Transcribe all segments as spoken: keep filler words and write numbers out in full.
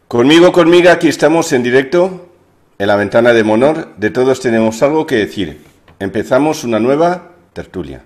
Conmigo, conmigo, aquí estamos en directo, en la ventana de Monor, de todos tenemos algo que decir. Empezamos una nueva tertulia.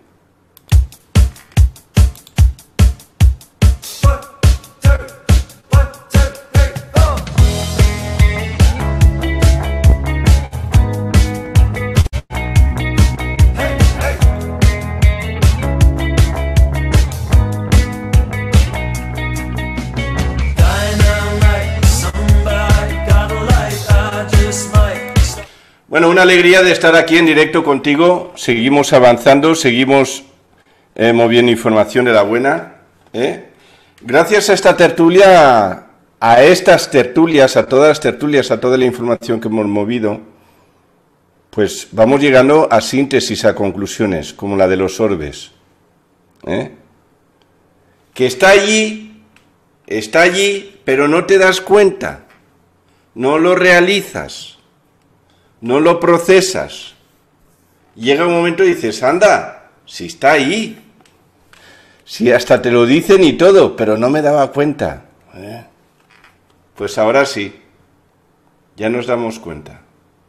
Bueno, una alegría de estar aquí en directo contigo. Seguimos avanzando, seguimos eh, moviendo información de la buena. ¿eh? Gracias a esta tertulia, a estas tertulias, a todas las tertulias, a toda la información que hemos movido, pues vamos llegando a síntesis, a conclusiones, como la de los orbes. ¿eh? Que está allí, está allí, pero no te das cuenta, no lo realizas. No lo procesas. Llega un momento y dices, anda, si está ahí. Si hasta te lo dicen y todo, pero no me daba cuenta. ¿eh? Pues ahora sí, ya nos damos cuenta.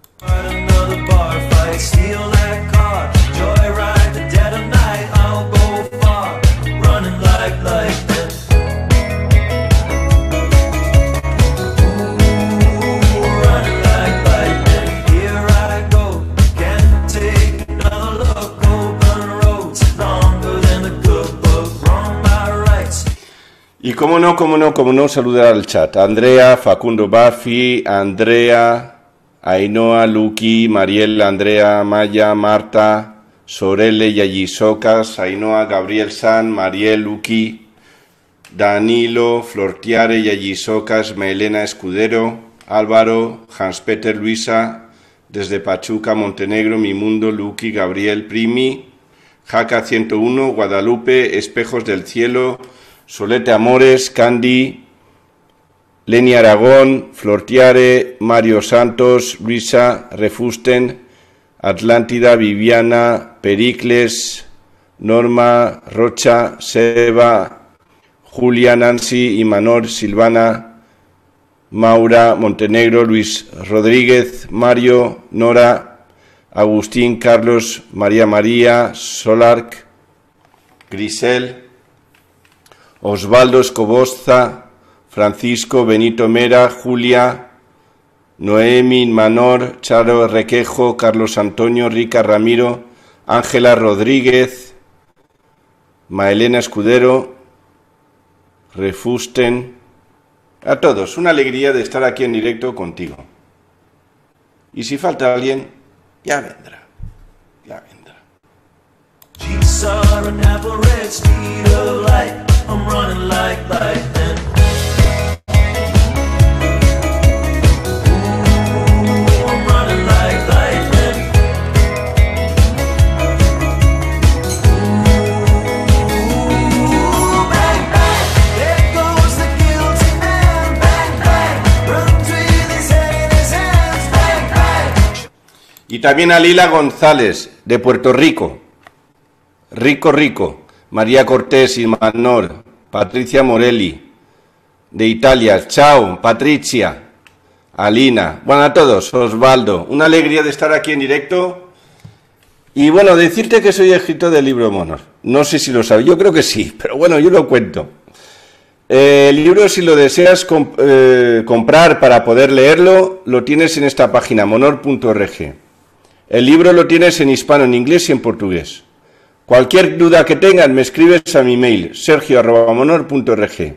Y cómo no, cómo no, cómo no, saludar al chat. Andrea, Facundo Bafi, Andrea, Ainhoa, Luqui, Mariela, Andrea, Maya, Marta, Sorelle, Yayisocas, Ainhoa, Gabriel San, Mariel, Luqui, Danilo, Flortiare, Yayisocas, Melena Escudero, Álvaro, Hans-Peter, Luisa, desde Pachuca, Montenegro, Mi Mundo, Luqui, Gabriel, Primi, Jaca ciento uno, Guadalupe, Espejos del Cielo, Solete Amores, Candy, Leni Aragón, Flortiare, Mario Santos, Luisa, Refusten, Atlántida, Viviana, Pericles, Norma, Rocha, Seba, Julia, Nancy, Imanol, Silvana, Maura, Montenegro, Luis Rodríguez, Mario, Nora, Agustín, Carlos, María María, Solarc, Grisel, Osvaldo Escoboza, Francisco, Benito Mera, Julia, Noemi, Manor, Charo Requejo, Carlos Antonio, Rica Ramiro, Ángela Rodríguez, Maelena Escudero, Refusten, a todos, una alegría de estar aquí en directo contigo. Y si falta alguien, ya vendrá, ya vendrá. I'm running like lightning. Ooh, I'm running like lightning. Ooh, bang, bang, there goes the guilty man. Bang, bang, runs with his head in his hands. Bang, bang. Y también a Lila González, de Puerto Rico. Rico, rico. María Cortés, Imanol, Patricia Morelli, de Italia, chao, Patricia, Alina, bueno, a todos, Osvaldo, una alegría de estar aquí en directo, y bueno, decirte que soy escritor del libro Monor, no sé si lo sabes, yo creo que sí, pero bueno, yo lo cuento. Eh, el libro, si lo deseas comp eh, comprar para poder leerlo, lo tienes en esta página, monor punto org. El libro lo tienes en hispano, en inglés y en portugués. Cualquier duda que tengan, me escribes a mi mail, sergio arroba monor punto org.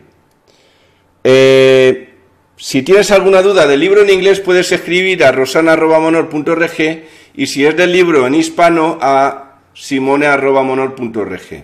Eh, si tienes alguna duda del libro en inglés, puedes escribir a rosana arroba monor punto org, y si es del libro en hispano, a simone arroba monor punto org.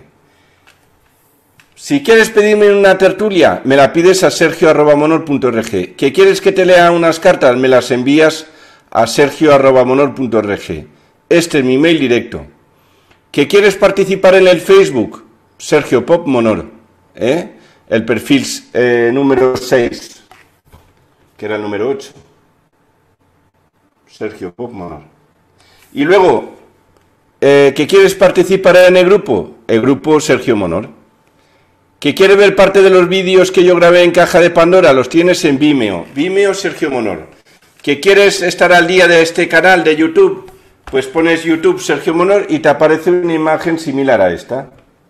Si quieres pedirme una tertulia, me la pides a sergio arroba monor punto org. ¿Que quieres que te lea unas cartas? Me las envías a sergio arroba monor punto org. Este es mi mail directo. ¿Que quieres participar en el Facebook? Sergio Pop Monor, ¿eh? El perfil eh, número seis, que era el número ocho. Sergio Pop Monor. Y luego, eh, ¿que quieres participar en el grupo? El grupo Sergio Monor. ¿Que quiere ver parte de los vídeos que yo grabé en Caja de Pandora? Los tienes en Vimeo. Vimeo Sergio Monor. ¿Que quieres estar al día de este canal de YouTube? Pues pones YouTube Sergio Monor y te aparece una imagen similar a esta.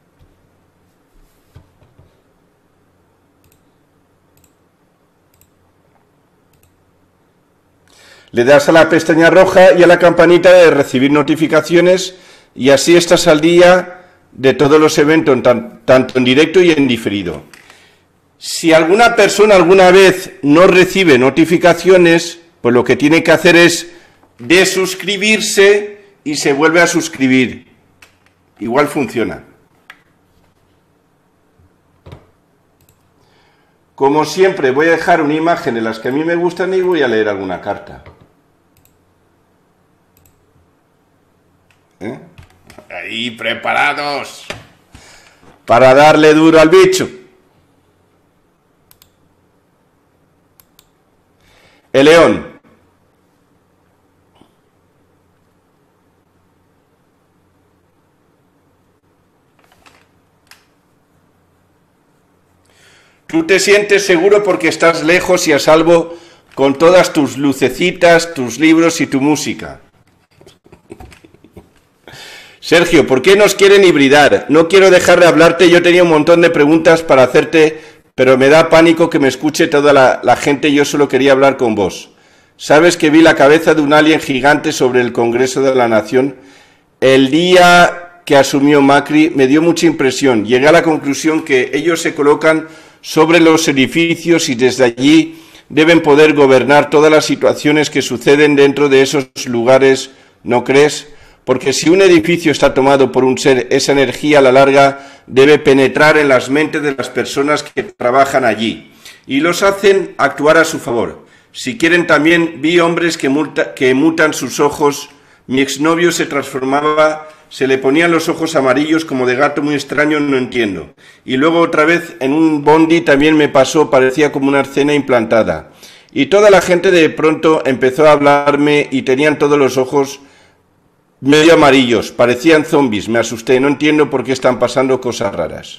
Le das a la pestaña roja y a la campanita de recibir notificaciones y así estás al día de todos los eventos, tan, tanto en directo y en diferido. Si alguna persona alguna vez no recibe notificaciones, pues lo que tiene que hacer es desuscribirse y se vuelve a suscribir. Igual funciona. Como siempre, voy a dejar una imagen de las que a mí me gustan y voy a leer alguna carta. ¿Eh? Ahí, preparados para darle duro al bicho. El león. Tú te sientes seguro porque estás lejos y a salvo con todas tus lucecitas, tus libros y tu música. Sergio, ¿por qué nos quieren hibridar? No quiero dejar de hablarte, yo tenía un montón de preguntas para hacerte, pero me da pánico que me escuche toda la, la gente, yo solo quería hablar con vos. ¿Sabes que vi la cabeza de un alien gigante sobre el Congreso de la Nación? El día que asumió Macri me dio mucha impresión. Llegué a la conclusión que ellos se colocan sobre los edificios y desde allí deben poder gobernar todas las situaciones que suceden dentro de esos lugares, ¿no crees? Porque si un edificio está tomado por un ser, esa energía a la larga debe penetrar en las mentes de las personas que trabajan allí y los hacen actuar a su favor. Si quieren también, vi hombres que, multa, que mutan sus ojos. Mi exnovio se transformaba, se le ponían los ojos amarillos como de gato muy extraño, no entiendo. Y luego otra vez en un bondi también me pasó, parecía como una escena implantada. Y toda la gente de pronto empezó a hablarme y tenían todos los ojos medio amarillos, parecían zombies, me asusté, no entiendo por qué están pasando cosas raras.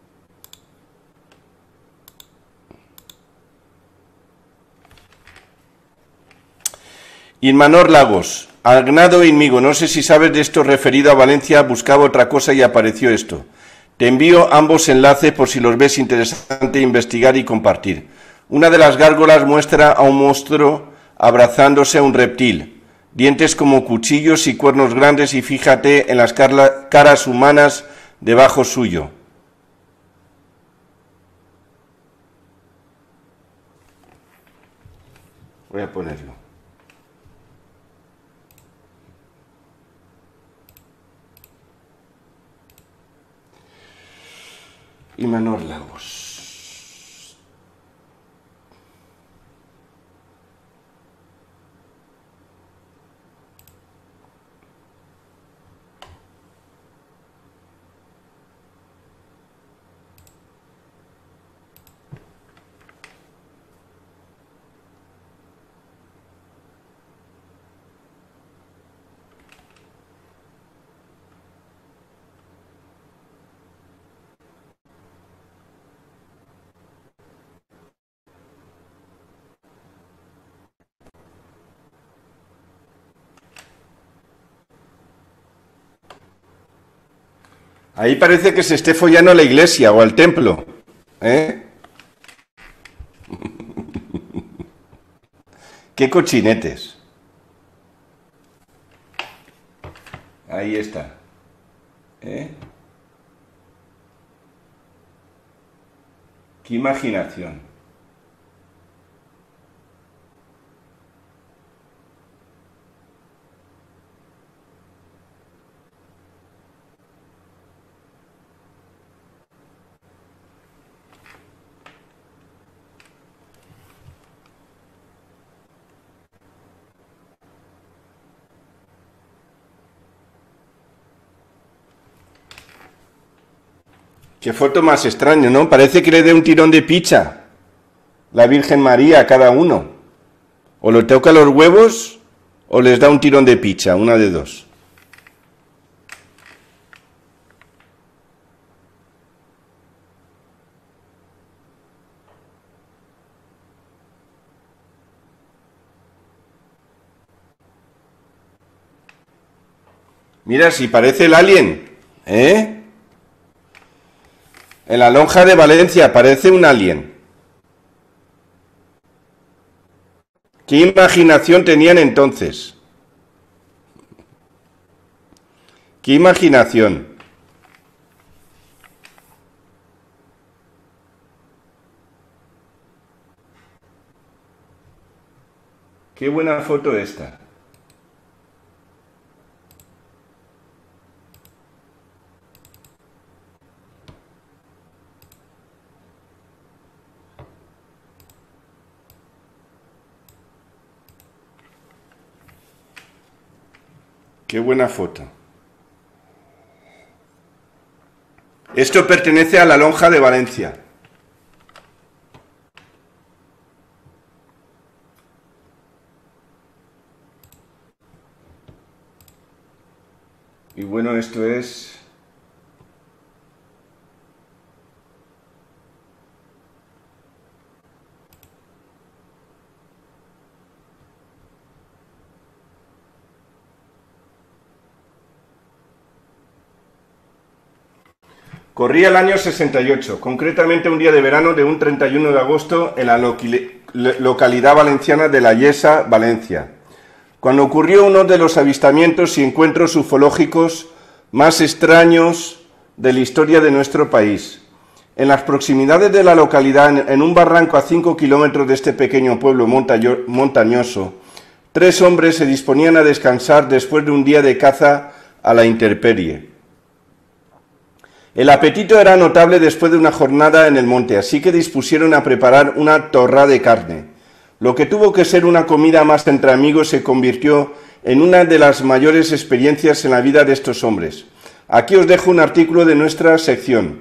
Inmanor Lagos, Agnado Inmigo, no sé si sabes de esto referido a Valencia, buscaba otra cosa y apareció esto. Te envío ambos enlaces por si los ves interesante investigar y compartir. Una de las gárgolas muestra a un monstruo abrazándose a un reptil. Dientes como cuchillos y cuernos grandes y fíjate en las caras humanas debajo suyo. Voy a ponerlo. Inmanor Lagos. Ahí parece que se esté follando a la iglesia o al templo, ¿eh? ¡Qué cochinetes! Ahí está, ¿eh? ¡Qué imaginación! Qué foto más extraña, ¿no? Parece que le dé un tirón de picha la Virgen María a cada uno. O le toca los huevos o les da un tirón de picha, una de dos. Mira, si parece el alien, ¿eh? En la lonja de Valencia parece un alien. ¿Qué imaginación tenían entonces? ¿Qué imaginación? Qué buena foto esta. Qué buena foto. Esto pertenece a la lonja de Valencia. Y bueno, esto es... Corría el año sesenta y ocho, concretamente un día de verano de un treinta y uno de agosto en la localidad valenciana de La Yesa, Valencia, cuando ocurrió uno de los avistamientos y encuentros ufológicos más extraños de la historia de nuestro país. En las proximidades de la localidad, en un barranco a cinco kilómetros de este pequeño pueblo montañoso, tres hombres se disponían a descansar después de un día de caza a la intemperie. El apetito era notable después de una jornada en el monte, así que dispusieron a preparar una torra de carne. Lo que tuvo que ser una comida más entre amigos se convirtió en una de las mayores experiencias en la vida de estos hombres. Aquí os dejo un artículo de nuestra sección.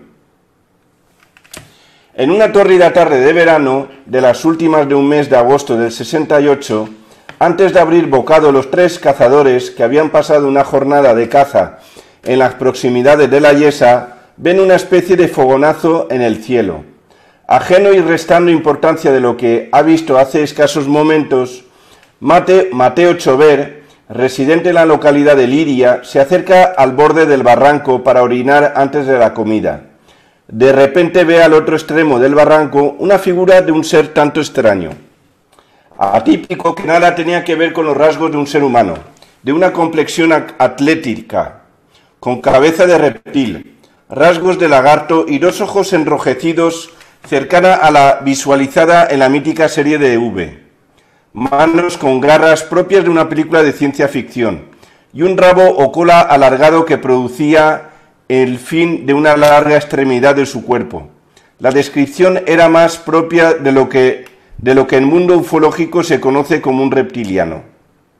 En una tórrida tarde de verano, de las últimas de un mes de agosto del sesenta y ocho, antes de abrir bocado, los tres cazadores que habían pasado una jornada de caza en las proximidades de La Yesa ven una especie de fogonazo en el cielo. Ajeno y restando importancia de lo que ha visto hace escasos momentos, Mate, Mateo Chover, residente en la localidad de Liria, se acerca al borde del barranco para orinar antes de la comida. De repente ve al otro extremo del barranco una figura de un ser tanto extraño, atípico, que nada tenía que ver con los rasgos de un ser humano, de una complexión atlética, con cabeza de reptil, rasgos de lagarto y dos ojos enrojecidos cercana a la visualizada en la mítica serie de V, manos con garras propias de una película de ciencia ficción y un rabo o cola alargado que producía el fin de una larga extremidad de su cuerpo. La descripción era más propia de lo que, de lo que en el mundo ufológico se conoce como un reptiliano.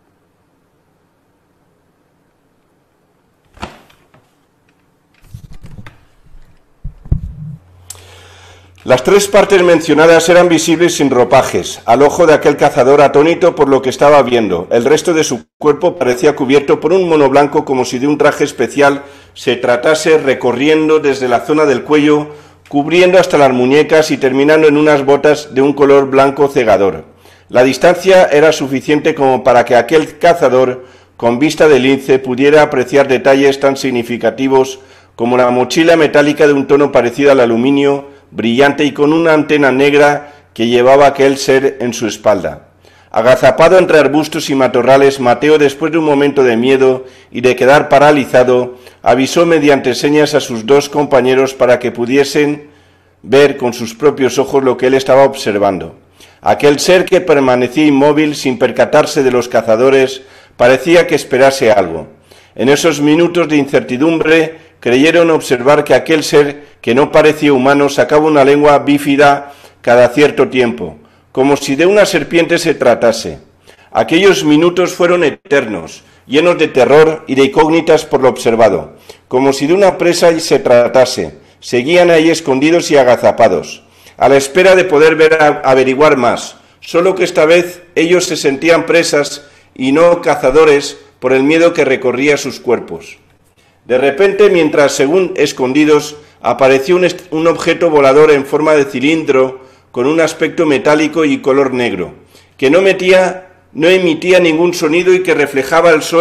Las tres partes mencionadas eran visibles sin ropajes, al ojo de aquel cazador atónito por lo que estaba viendo. El resto de su cuerpo parecía cubierto por un mono blanco, como si de un traje especial se tratase, recorriendo desde la zona del cuello, cubriendo hasta las muñecas y terminando en unas botas de un color blanco cegador. La distancia era suficiente como para que aquel cazador, con vista de lince, pudiera apreciar detalles tan significativos como la mochila metálica de un tono parecido al aluminio, brillante y con una antena negra que llevaba aquel ser en su espalda. Agazapado entre arbustos y matorrales, Mateo, después de un momento de miedo y de quedar paralizado, avisó mediante señas a sus dos compañeros para que pudiesen ver con sus propios ojos lo que él estaba observando. Aquel ser, que permanecía inmóvil sin percatarse de los cazadores, parecía que esperase algo. En esos minutos de incertidumbre, creyeron observar que aquel ser, que no parecía humano, sacaba una lengua bífida cada cierto tiempo, como si de una serpiente se tratase. Aquellos minutos fueron eternos, llenos de terror y de incógnitas por lo observado, como si de una presa se tratase. Seguían ahí escondidos y agazapados, a la espera de poder ver a averiguar más, solo que esta vez ellos se sentían presas y no cazadores por el miedo que recorría sus cuerpos. De repente, mientras según escondidos, apareció un, un objeto volador en forma de cilindro con un aspecto metálico y color negro, que no, metía, no emitía ningún sonido y que reflejaba el sol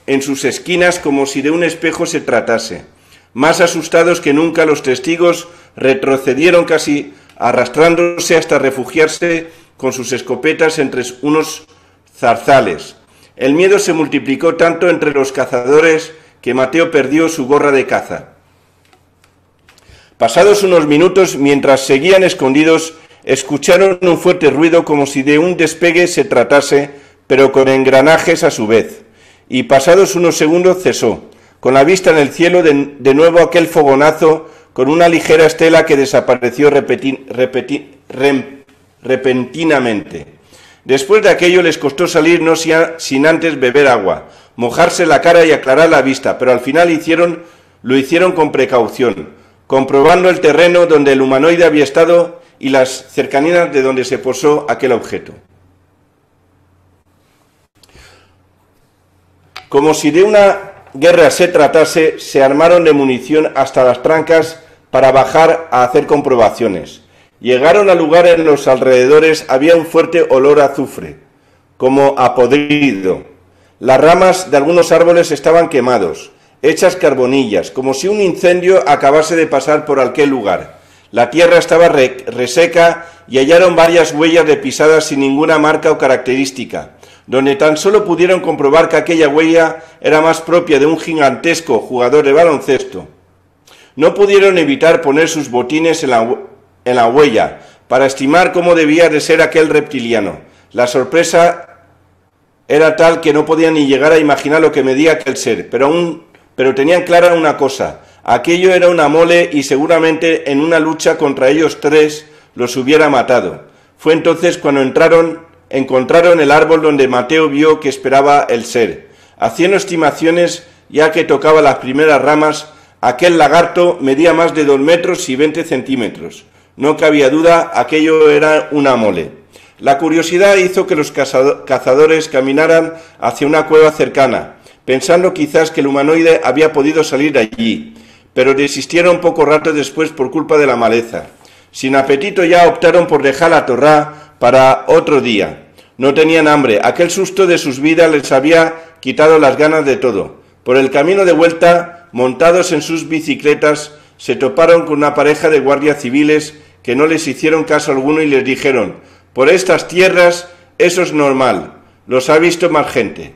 en sus esquinas como si de un espejo se tratase. Más asustados que nunca, los testigos retrocedieron casi arrastrándose hasta refugiarse con sus escopetas entre unos zarzales. El miedo se multiplicó tanto entre los cazadores que Mateo perdió su gorra de caza. Pasados unos minutos, mientras seguían escondidos, escucharon un fuerte ruido como si de un despegue se tratase, pero con engranajes a su vez. Y pasados unos segundos cesó, con la vista en el cielo, de, de nuevo aquel fogonazo con una ligera estela que desapareció repeti, repeti, rem, repentinamente. Después de aquello les costó salir no sin antes beber agua, mojarse la cara y aclarar la vista, pero al final hicieron, lo hicieron con precaución, comprobando el terreno donde el humanoide había estado y las cercanías de donde se posó aquel objeto. Como si de una guerra se tratase, se armaron de munición hasta las trancas para bajar a hacer comprobaciones. Llegaron al lugar. En los alrededores había un fuerte olor a azufre, como a podrido. Las ramas de algunos árboles estaban quemados, hechas carbonillas, como si un incendio acabase de pasar por aquel lugar. La tierra estaba re reseca y hallaron varias huellas de pisadas sin ninguna marca o característica, donde tan solo pudieron comprobar que aquella huella era más propia de un gigantesco jugador de baloncesto. No pudieron evitar poner sus botines en la, en la huella, para estimar cómo debía de ser aquel reptiliano. La sorpresa era tal que no podían ni llegar a imaginar lo que medía aquel ser, pero, aún, pero tenían clara una cosa: aquello era una mole y seguramente en una lucha contra ellos tres los hubiera matado. Fue entonces cuando entraron, encontraron el árbol donde Mateo vio que esperaba el ser. Haciendo estimaciones, ya que tocaba las primeras ramas, aquel lagarto medía más de dos metros y veinte centímetros. No cabía duda, aquello era una mole. La curiosidad hizo que los cazadores caminaran hacia una cueva cercana, pensando quizás que el humanoide había podido salir de allí, pero desistieron poco rato después por culpa de la maleza. Sin apetito ya optaron por dejar la torrá para otro día. No tenían hambre, aquel susto de sus vidas les había quitado las ganas de todo. Por el camino de vuelta, montados en sus bicicletas, se toparon con una pareja de guardias civiles que no les hicieron caso alguno y les dijeron: por estas tierras eso es normal, los ha visto más gente.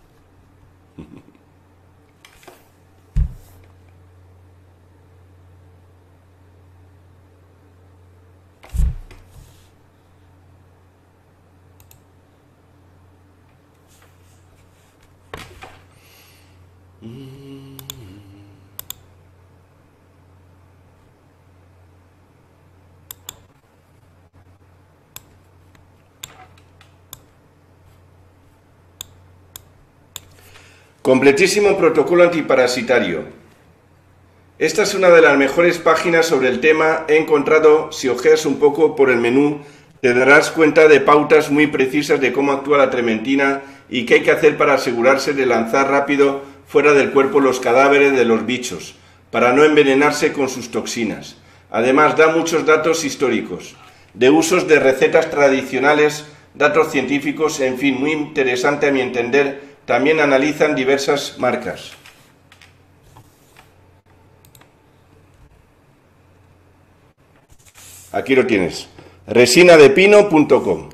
Completísimo protocolo antiparasitario. Esta es una de las mejores páginas sobre el tema. He encontrado, si ojeas un poco por el menú, te darás cuenta de pautas muy precisas de cómo actúa la trementina y qué hay que hacer para asegurarse de lanzar rápido fuera del cuerpo los cadáveres de los bichos, para no envenenarse con sus toxinas. Además, da muchos datos históricos, de usos de recetas tradicionales, datos científicos, en fin, muy interesante a mi entender. También analizan diversas marcas. Aquí lo tienes, resina de pino punto com.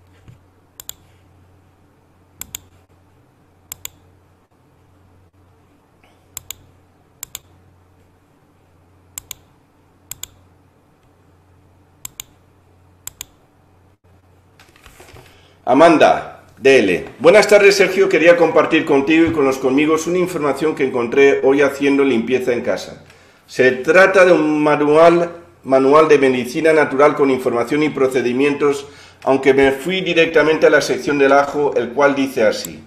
Amanda D L. Buenas tardes, Sergio. Quería compartir contigo y con los conmigo una información que encontré hoy haciendo limpieza en casa. Se trata de un manual, manual de medicina natural con información y procedimientos, aunque me fui directamente a la sección del ajo, el cual dice así.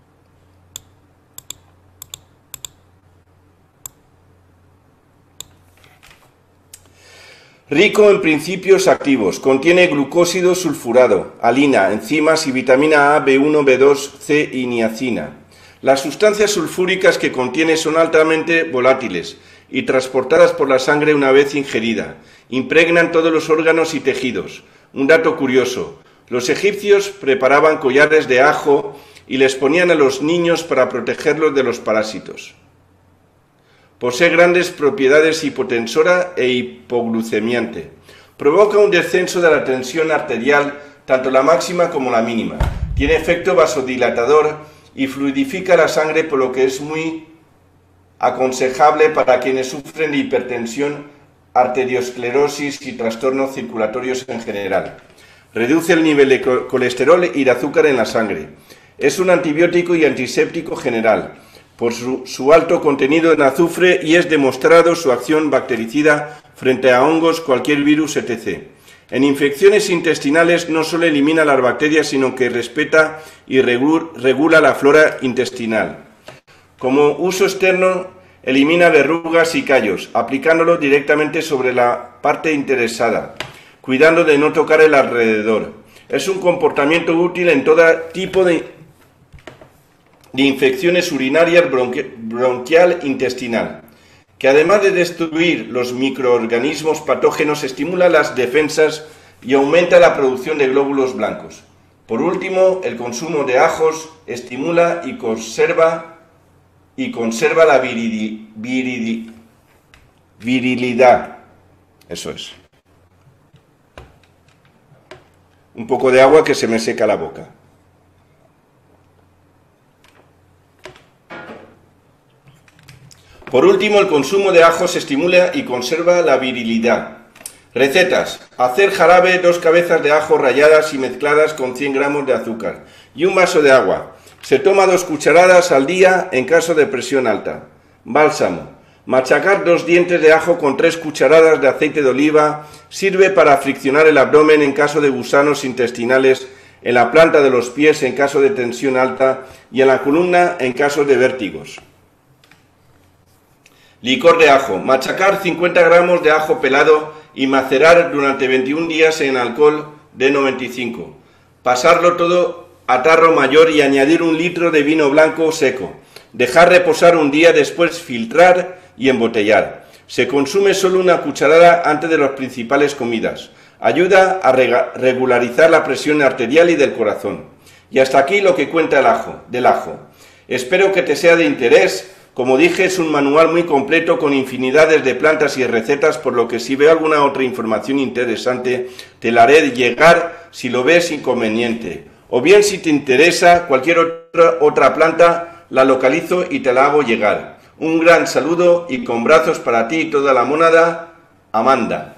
Rico en principios activos, contiene glucósido sulfurado, alina, enzimas y vitamina A, B uno, B dos, C y niacina. Las sustancias sulfúricas que contiene son altamente volátiles y transportadas por la sangre una vez ingerida. Impregnan todos los órganos y tejidos. Un dato curioso, los egipcios preparaban collares de ajo y les ponían a los niños para protegerlos de los parásitos. Posee grandes propiedades hipotensora e hipoglucemiante. Provoca un descenso de la tensión arterial, tanto la máxima como la mínima. Tiene efecto vasodilatador y fluidifica la sangre, por lo que es muy aconsejable para quienes sufren de hipertensión, arteriosclerosis y trastornos circulatorios en general. Reduce el nivel de colesterol y de azúcar en la sangre. Es un antibiótico y antiséptico general por su, su alto contenido en azufre, y es demostrado su acción bactericida frente a hongos, cualquier virus, etcétera. En infecciones intestinales no solo elimina las bacterias, sino que respeta y regula la flora intestinal. Como uso externo, elimina verrugas y callos, aplicándolo directamente sobre la parte interesada, cuidando de no tocar el alrededor. Es un comportamiento útil en todo tipo de, de infecciones urinarias, bronqui, bronquial, intestinal, que además de destruir los microorganismos patógenos, estimula las defensas y aumenta la producción de glóbulos blancos. Por último, el consumo de ajos estimula y conserva, y conserva la viridi, viridi, virilidad. Eso es. Un poco de agua que se me seca la boca. Por último, el consumo de ajos estimula y conserva la virilidad. Recetas. Hacer jarabe, dos cabezas de ajo ralladas y mezcladas con cien gramos de azúcar y un vaso de agua. Se toma dos cucharadas al día en caso de presión alta. Bálsamo. Machacar dos dientes de ajo con tres cucharadas de aceite de oliva sirve para friccionar el abdomen en caso de gusanos intestinales, en la planta de los pies en caso de tensión alta y en la columna en caso de vértigos. Licor de ajo. Machacar cincuenta gramos de ajo pelado y macerar durante veintiún días en alcohol de noventa y cinco. Pasarlo todo a tarro mayor y añadir un litro de vino blanco seco. Dejar reposar un día, después filtrar y embotellar. Se consume solo una cucharada antes de las principales comidas. Ayuda a regularizar la presión arterial y del corazón. Y hasta aquí lo que cuenta el ajo, del ajo. Espero que te sea de interés. Como dije, es un manual muy completo con infinidades de plantas y recetas, por lo que si veo alguna otra información interesante, te la haré llegar si lo ves inconveniente. O bien, si te interesa cualquier otra, otra planta, la localizo y te la hago llegar. Un gran saludo y con brazos para ti y toda la mónada, Amanda.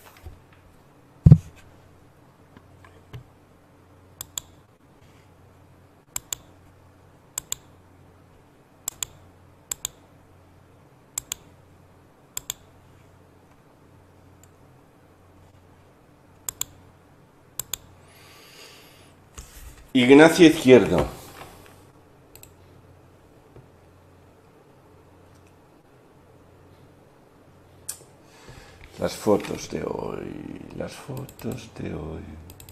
Ignacio Izquierdo. Las fotos de hoy, las fotos de hoy.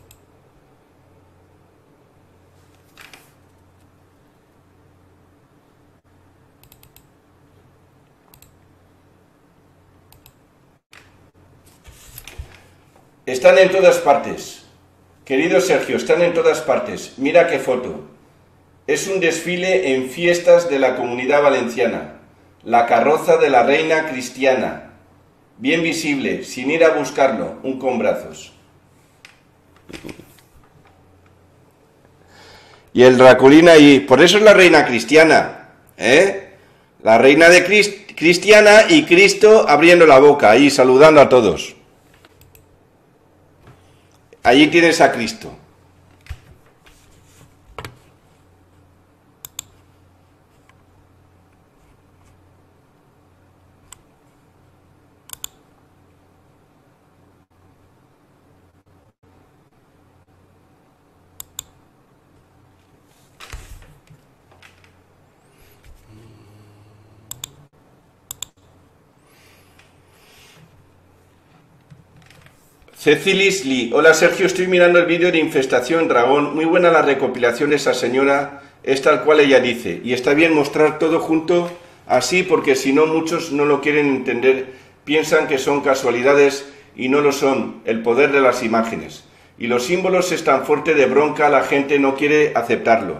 Están en todas partes. Querido Sergio, están en todas partes. Mira qué foto. Es un desfile en fiestas de la Comunidad Valenciana. La carroza de la reina cristiana. Bien visible, sin ir a buscarlo, un con brazos. Y el Draculín ahí. Por eso es la reina cristiana, ¿eh? La reina de Crist- cristiana y Cristo abriendo la boca, ahí saludando a todos. Allí tienes a Cristo. Cecilis Lee. Hola Sergio, estoy mirando el vídeo de infestación dragón. Muy buena la recopilación de esa señora, es tal cual ella dice. Y está bien mostrar todo junto así, porque si no muchos no lo quieren entender. Piensan que son casualidades y no lo son. El poder de las imágenes. Y los símbolos es tan fuerte de bronca, la gente no quiere aceptarlo.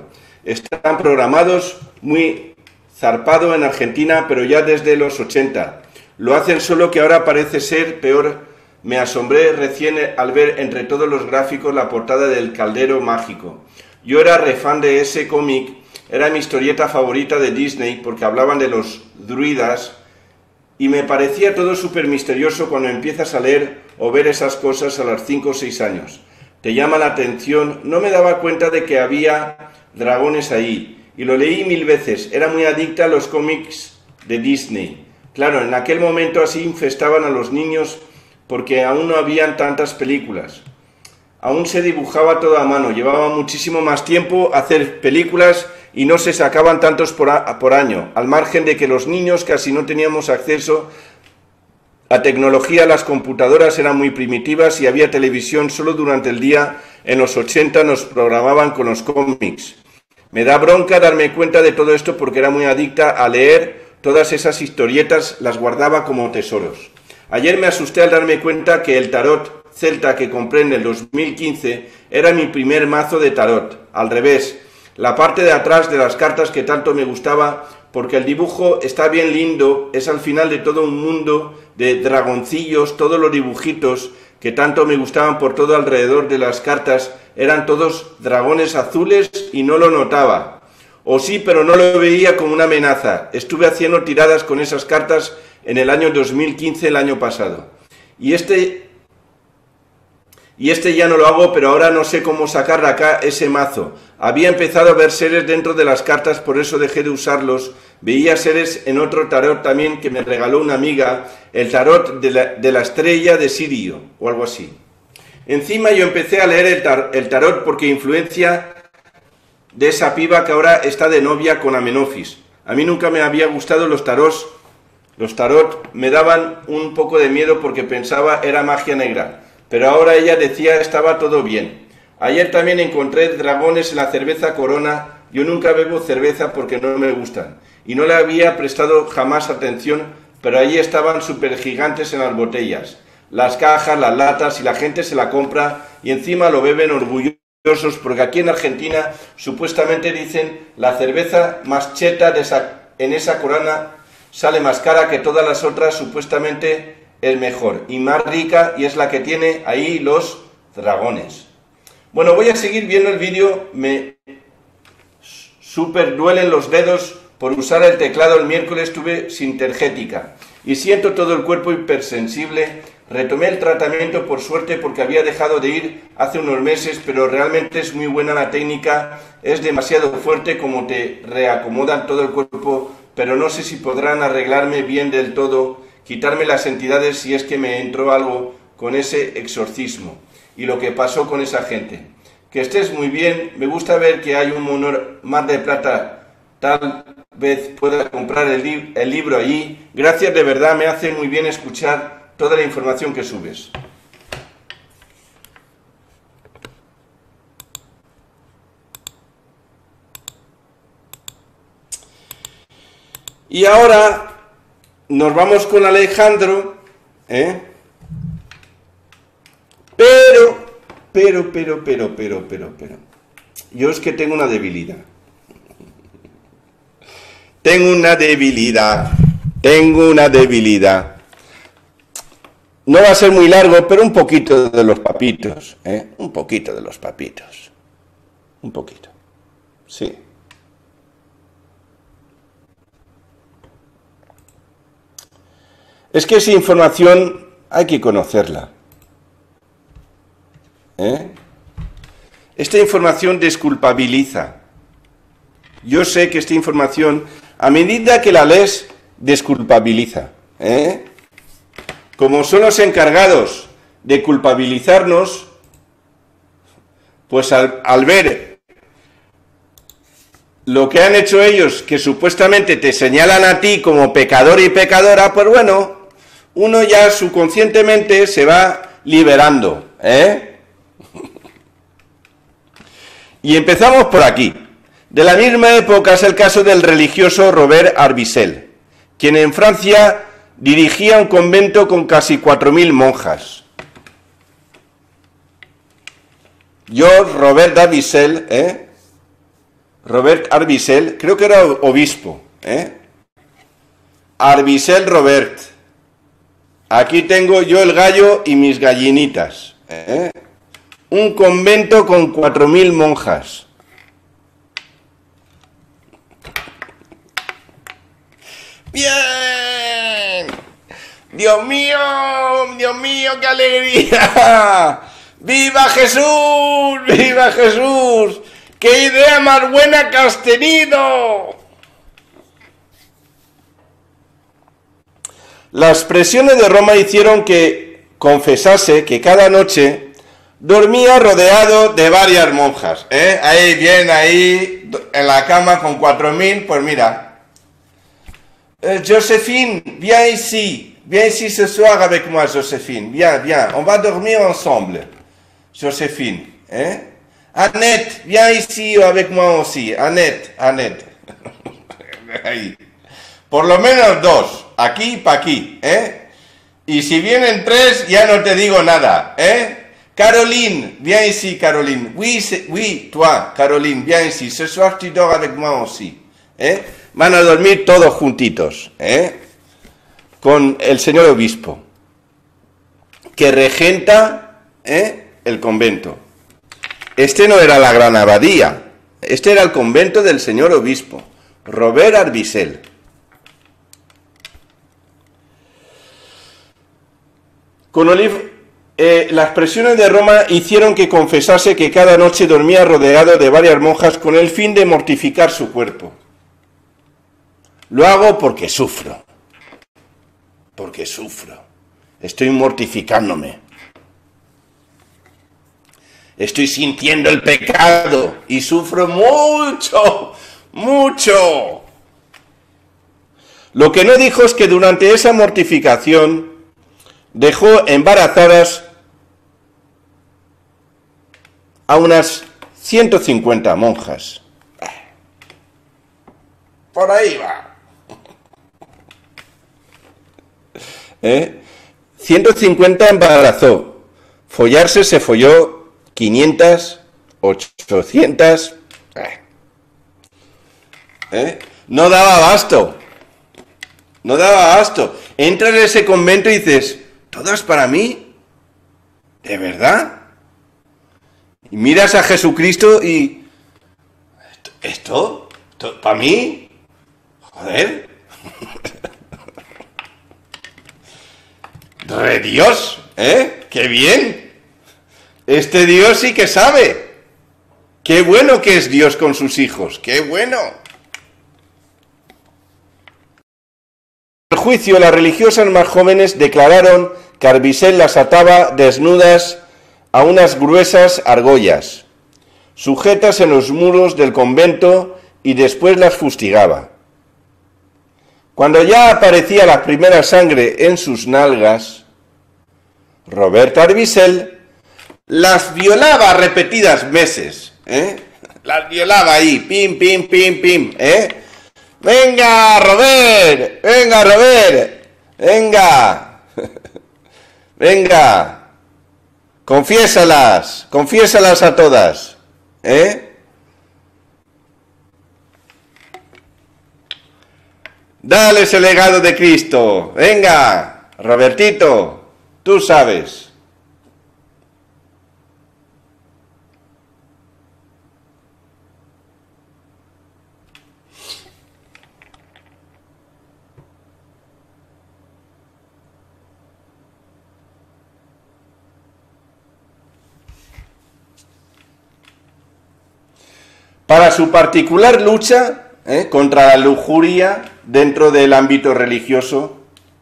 están programados muy zarpado en Argentina, pero ya desde los ochenta. Lo hacen solo que ahora parece ser peor. Me asombré recién al ver entre todos los gráficos la portada del Caldero Mágico. Yo era re fan de ese cómic, era mi historieta favorita de Disney porque hablaban de los druidas y me parecía todo súper misterioso cuando empiezas a leer o ver esas cosas a los cinco o seis años. Te llama la atención, no me daba cuenta de que había dragones ahí y lo leí mil veces, era muy adicta a los cómics de Disney. Claro, en aquel momento así infestaban a los niños porque aún no habían tantas películas. Aún se dibujaba todo a mano, llevaba muchísimo más tiempo hacer películas y no se sacaban tantos por, a, por año, al margen de que los niños casi no teníamos acceso a tecnología, las computadoras eran muy primitivas y había televisión solo durante el día. En los ochenta nos programaban con los cómics. Me da bronca darme cuenta de todo esto porque era muy adicta a leer todas esas historietas, las guardaba como tesoros. Ayer me asusté al darme cuenta que el tarot celta que compré en el dos mil quince era mi primer mazo de tarot, al revés, la parte de atrás de las cartas que tanto me gustaba, porque el dibujo está bien lindo, es al final de todo un mundo de dragoncillos, todos los dibujitos que tanto me gustaban por todo alrededor de las cartas, eran todos dragones azules y no lo notaba. O sí, pero no lo veía como una amenaza. Estuve haciendo tiradas con esas cartas en el año dos mil quince, el año pasado. Y este, y este ya no lo hago, pero ahora no sé cómo sacar de acá ese mazo. Había empezado a ver seres dentro de las cartas, por eso dejé de usarlos. Veía seres en otro tarot también que me regaló una amiga, el tarot de la, de la estrella de Sirio, o algo así. Encima yo empecé a leer el, tar, el tarot porque influencia de esa piba que ahora está de novia con Amenofis. A mí nunca me había gustado los tarots. Los tarot me daban un poco de miedo porque pensaba era magia negra, pero ahora ella decía estaba todo bien. Ayer también encontré dragones en la cerveza Corona. Yo nunca bebo cerveza porque no me gustan y no le había prestado jamás atención, pero allí estaban súper gigantes en las botellas, las cajas, las latas y la gente se la compra y encima lo beben orgullosos porque aquí en Argentina supuestamente dicen la cerveza más cheta de esa, en esa Corona sale más cara que todas las otras, supuestamente es mejor y más rica y es la que tiene ahí los dragones. Bueno, voy a seguir viendo el vídeo, me súper duelen los dedos por usar el teclado, el miércoles tuve sintergética y siento todo el cuerpo hipersensible. Retomé el tratamiento por suerte porque había dejado de ir hace unos meses, pero realmente es muy buena la técnica, es demasiado fuerte como te reacomodan todo el cuerpo, pero no sé si podrán arreglarme bien del todo, quitarme las entidades si es que me entró algo con ese exorcismo y lo que pasó con esa gente. Que estés muy bien, me gusta ver que hay un honor Mar de Plata, tal vez pueda comprar el, li el libro allí. Gracias, de verdad, me hace muy bien escuchar toda la información que subes. Y ahora nos vamos con Alejandro, ¿eh? Pero, pero, pero, pero, pero, pero, pero, yo es que tengo una debilidad. Tengo una debilidad, tengo una debilidad. No va a ser muy largo, pero un poquito de los papitos, ¿eh? Un poquito de los papitos. Un poquito, sí. Es que esa información hay que conocerla. ¿Eh? Esta información desculpabiliza. Yo sé que esta información, a medida que la lees, desculpabiliza. ¿Eh? Como son los encargados de culpabilizarnos, pues al, al ver lo que han hecho ellos, que supuestamente te señalan a ti como pecador y pecadora, pues bueno, uno ya subconscientemente se va liberando, ¿eh? Y empezamos por aquí. De la misma época es el caso del religioso Robert Arbisel, quien en Francia dirigía un convento con casi cuatro mil monjas. Georges Robert Arbisel, ¿eh? Robert Arbisel, creo que era obispo, ¿eh? Arbisel Robert. Aquí tengo yo el gallo y mis gallinitas, ¿eh? Un convento con cuatro mil monjas. ¡Bien! ¡Dios mío! ¡Dios mío, qué alegría! ¡Viva Jesús! ¡Viva Jesús! ¡Qué idea más buena que has tenido! Las presiones de Roma hicieron que confesase que cada noche dormía rodeado de varias monjas, ¿eh? Ahí, bien, ahí, en la cama con cuatro mil, pues mira. Euh, Joséphine, viens ici. Viens ici ce soir avec moi, Joséphine. Viens, viens, on va dormir ensemble. Joséphine, ¿eh? Annette, viens ici avec moi aussi. Annette, Annette. Ahí. Por lo menos dos, aquí y pa' aquí, ¿eh? Y si vienen tres, ya no te digo nada, ¿eh? Caroline, viens ici, Caroline. Oui, oui, toi, Caroline, viens ici. Ce soir tu dors avec moi aussi, ¿eh? Van a dormir todos juntitos, ¿eh? Con el señor obispo, que regenta, ¿eh?, el convento. Este no era la gran abadía, este era el convento del señor obispo, Robert Arbisel. Con Olive, eh, las presiones de Roma hicieron que confesase que cada noche dormía rodeado de varias monjas con el fin de mortificar su cuerpo. Lo hago porque sufro, porque sufro, estoy mortificándome, estoy sintiendo el pecado y sufro mucho, mucho. Lo que no dijo es que durante esa mortificación dejó embarazadas a unas ciento cincuenta monjas. Por ahí va. ¿Eh? ciento cincuenta embarazó, follarse se folló quinientas, ochocientas, ¿eh? No daba abasto, no daba abasto. Entras en ese convento y dices, ¿todo es para mí? ¿De verdad? Y miras a Jesucristo y, ¿esto? ¿Esto? ¿Esto para mí? Joder. ¡Re Dios! ¿Eh? ¡Qué bien! Este Dios sí que sabe. ¡Qué bueno que es Dios con sus hijos! ¡Qué bueno! En el juicio, las religiosas más jóvenes declararon que Arbisel las ataba desnudas a unas gruesas argollas, sujetas en los muros del convento, y después las fustigaba. Cuando ya aparecía la primera sangre en sus nalgas, Robert Arbisel las violaba repetidas veces, ¿eh? Las violaba ahí, pim, pim, pim, pim, ¿eh? ¡Venga, Robert! ¡Venga, Robert! ¡Venga! ¡Venga! Confiésalas, confiésalas a todas, ¿eh? Dale ese legado de Cristo. Venga, Robertito, tú sabes. Para su particular lucha, ¿eh?, contra la lujuria dentro del ámbito religioso,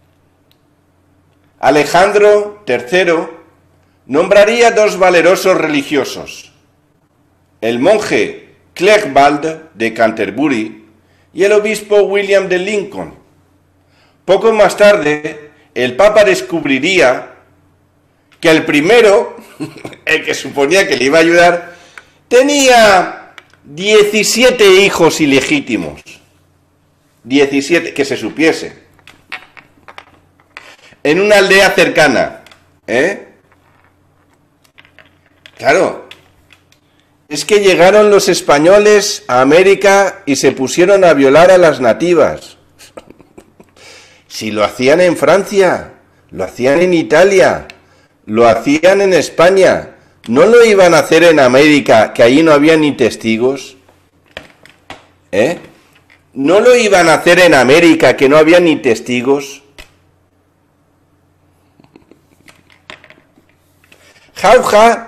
Alejandro tercero nombraría dos valerosos religiosos, el monje Clervald de Canterbury y el obispo William de Lincoln. Poco más tarde, el Papa descubriría que el primero, el que suponía que le iba a ayudar, tenía diecisiete hijos ilegítimos. diecisiete, que se supiese. En una aldea cercana, ¿eh? Claro. es que llegaron los españoles a América y se pusieron a violar a las nativas. Si lo hacían en Francia, lo hacían en Italia, lo hacían en España, ¿no lo iban a hacer en América, que allí no había ni testigos? ¿Eh? ¿No lo iban a hacer en América, que no había ni testigos? Jauja.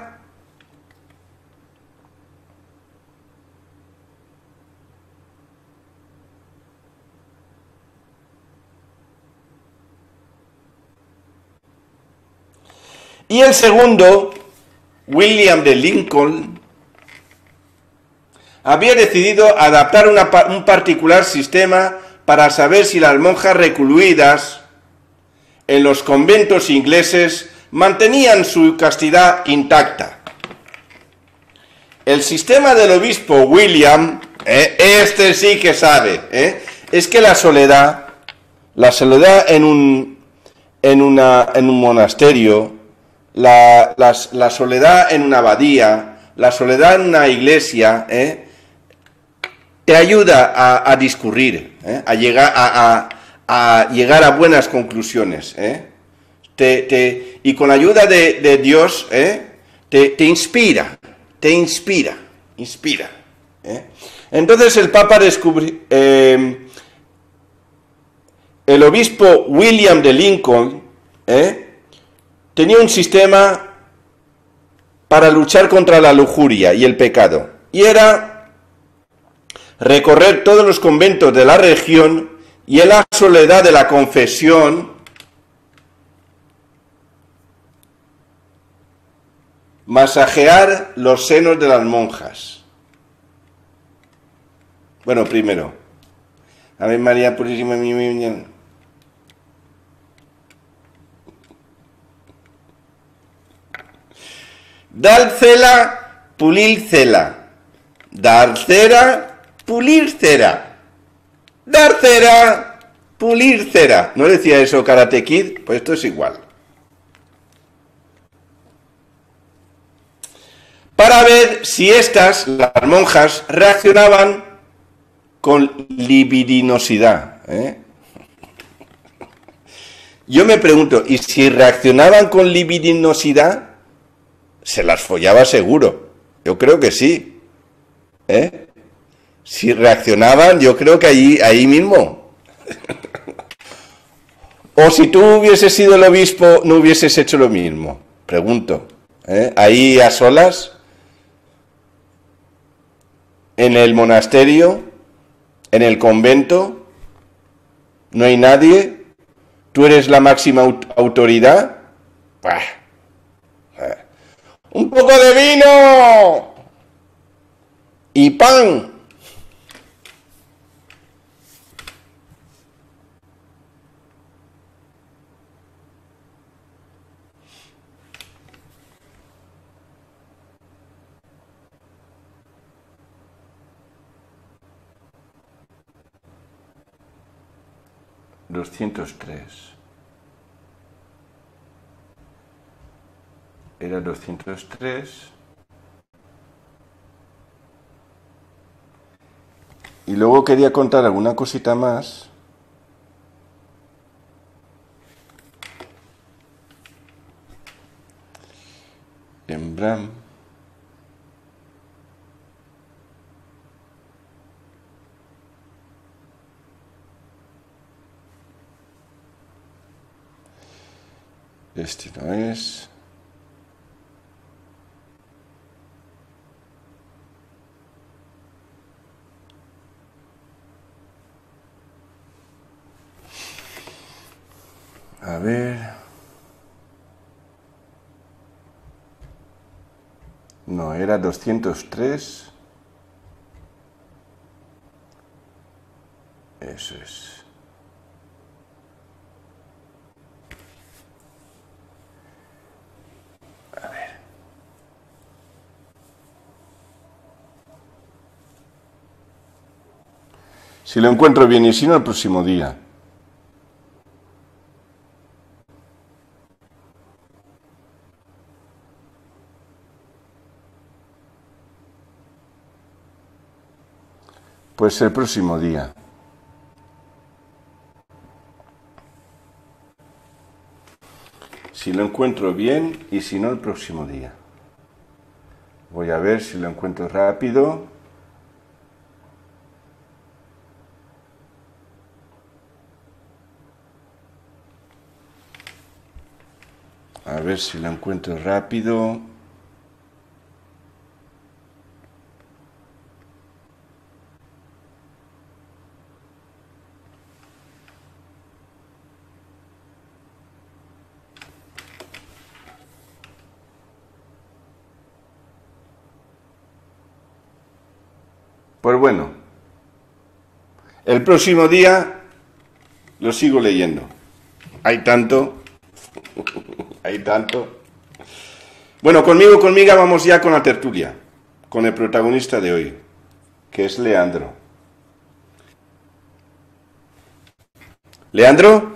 Y el segundo, William de Lincoln, había decidido adaptar una, un particular sistema para saber si las monjas recluidas en los conventos ingleses mantenían su castidad intacta. El sistema del obispo William, eh, este sí que sabe, eh, es que la soledad, la soledad en un, en una, en un monasterio, la, la, la soledad en una abadía, la soledad en una iglesia, eh, te ayuda a, a discurrir, eh, a, llegar, a, a, a llegar a buenas conclusiones. Eh. Te, te, y con la ayuda de, de Dios, eh, te, te inspira, te inspira, inspira. Eh. Entonces el Papa descubrió, eh, el obispo William de Lincoln, eh, tenía un sistema para luchar contra la lujuria y el pecado, y era recorrer todos los conventos de la región y en la soledad de la confesión masajear los senos de las monjas. Bueno, primero, Ave María Purísima, mi mi Dar cela, pulir cela. Dar cera, pulir cera. Dar cera, pulir cera. ¿No decía eso Karate Kid? Pues esto es igual. Para ver si estas, las monjas, reaccionaban con libidinosidad. ¿eh? Yo me pregunto, ¿y si reaccionaban con libidinosidad? Se las follaba seguro. Yo creo que sí. ¿Eh? Si reaccionaban, yo creo que ahí, ahí mismo. O si tú hubieses sido el obispo, no hubieses hecho lo mismo. Pregunto. ¿Eh? Ahí a solas, en el monasterio, en el convento, no hay nadie, tú eres la máxima autoridad. Bah. ¡Un poco de vino! ¡Y pan! doscientos tres. Era doscientos tres. Y luego quería contar alguna cosita más. En Bram. Este no es. A ver. No, era doscientos tres. Eso es. A ver. Si lo encuentro bien y si no, el próximo día. Pues el próximo día. Si lo encuentro bien y si no el próximo día. Voy a ver si lo encuentro rápido. A ver si lo encuentro rápido. Pues bueno, el próximo día lo sigo leyendo. Hay tanto, hay tanto. Bueno, conmigo, conmigo vamos ya con la tertulia, con el protagonista de hoy, que es Leandro. ¿Leandro?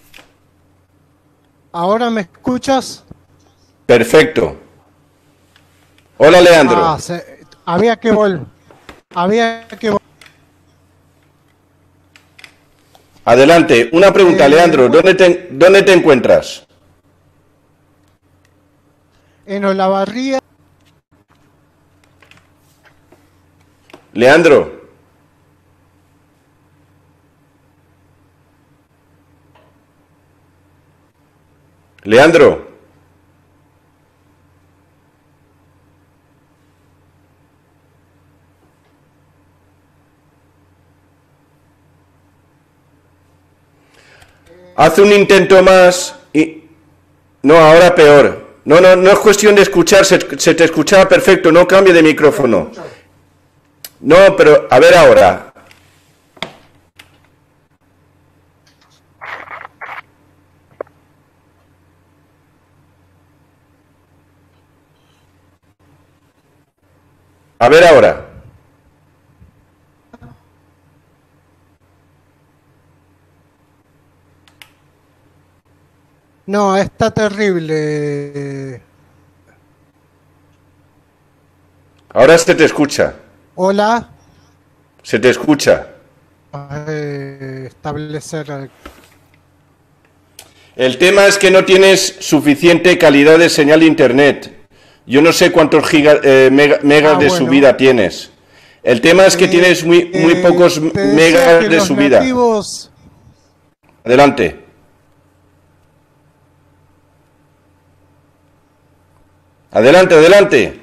¿Ahora me escuchas? Perfecto. Hola, Leandro. Ah, se, había que volver. Había que volver. Adelante, una pregunta, eh, Leandro. ¿Dónde te, ¿Dónde te encuentras? En Olavarría. Leandro. Leandro. Haz un intento más y... No, ahora peor. No, no, no es cuestión de escuchar, se, se te escuchaba perfecto, no cambie de micrófono. No, pero a ver ahora. A ver ahora. No, está terrible. Ahora se te escucha. Hola. Se te escucha. Eh, establecer. El tema es que no tienes suficiente calidad de señal de internet. Yo no sé cuántos giga, eh, mega, megas ah, de bueno. subida tienes. El tema es que eh, tienes muy, muy eh, pocos megas de subida. Nativos... Adelante. Adelante, adelante.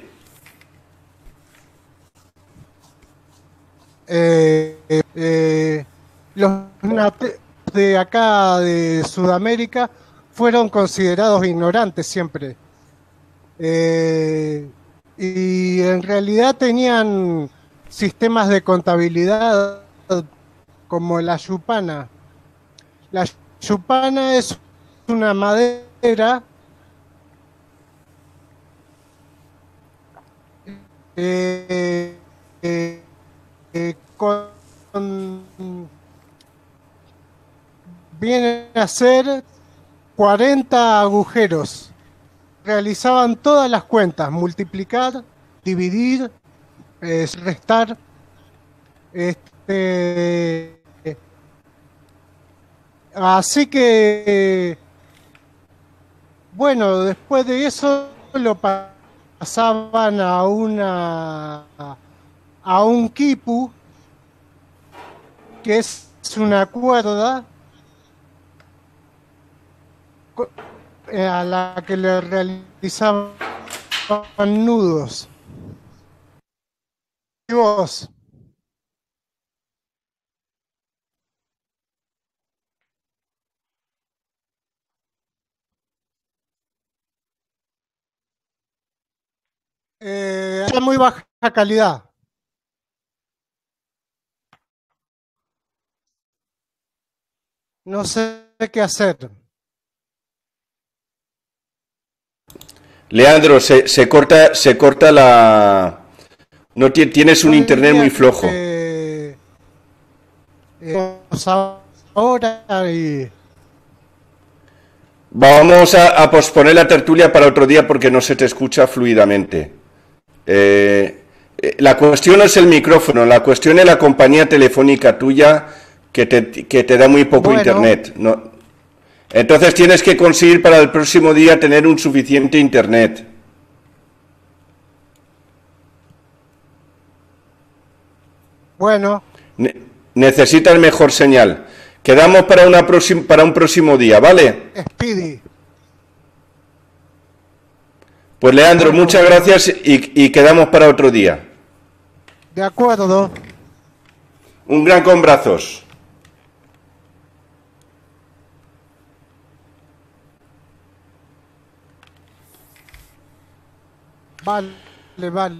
Eh, eh, eh, los nativos de acá de Sudamérica fueron considerados ignorantes siempre. Eh, y en realidad tenían sistemas de contabilidad como la yupana. La yupana es una madera eh, eh, eh, con vienen a ser cuarenta agujeros. Realizaban todas las cuentas, multiplicar, dividir, eh, restar. Este, así que, bueno, después de eso lo pasaban a una a un quipu, que es una cuerda a la que le realizaban nudos. ¿Y vos? Eh, es muy baja calidad. No sé qué hacer. Leandro, se, se corta, se corta la... No tienes un internet muy flojo. Eh, eh, ahora y... Vamos a, a posponer la tertulia para otro día porque no se te escucha fluidamente. Eh, La cuestión no es el micrófono, la cuestión es la compañía telefónica tuya que te, que te da muy poco bueno. internet. ¿No? Entonces tienes que conseguir para el próximo día tener un suficiente internet. Bueno. Ne necesitas mejor señal. Quedamos para, una para un próximo día, ¿vale? Speedy. Pues Leandro, bueno, muchas gracias y, y quedamos para otro día. De acuerdo. Un gran con brazos. Vale, vale.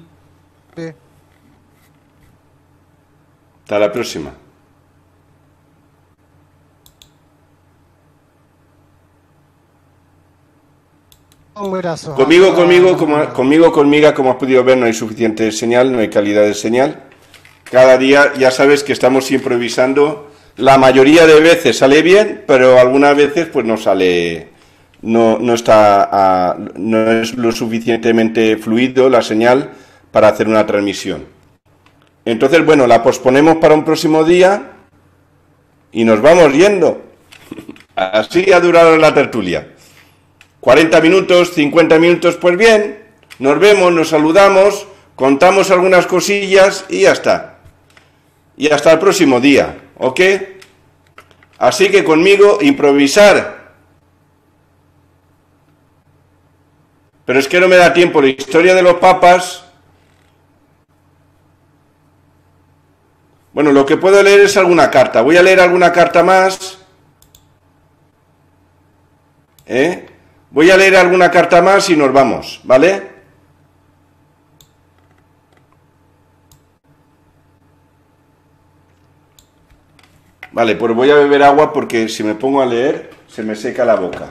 Hasta la próxima. Un abrazo. Conmigo, conmigo, como, conmigo, conmigo, como has podido ver, no hay suficiente señal, no hay calidad de señal. Cada día ya sabes que estamos improvisando. La mayoría de veces sale bien, pero algunas veces pues no sale, no, no está, a, no es lo suficientemente fluido la señal para hacer una transmisión. Entonces, bueno, la posponemos para un próximo día y nos vamos yendo. Así ha durado la tertulia. cuarenta minutos, cincuenta minutos, pues bien, nos vemos, nos saludamos, contamos algunas cosillas y ya está. Y hasta el próximo día, ¿ok? Así que conmigo, improvisar. Pero es que no me da tiempo, la historia de los papas. Bueno, lo que puedo leer es alguna carta. Voy a leer alguna carta más. ¿Eh? Voy a leer alguna carta más y nos vamos, ¿vale? Vale, pues voy a beber agua porque si me pongo a leer se me seca la boca.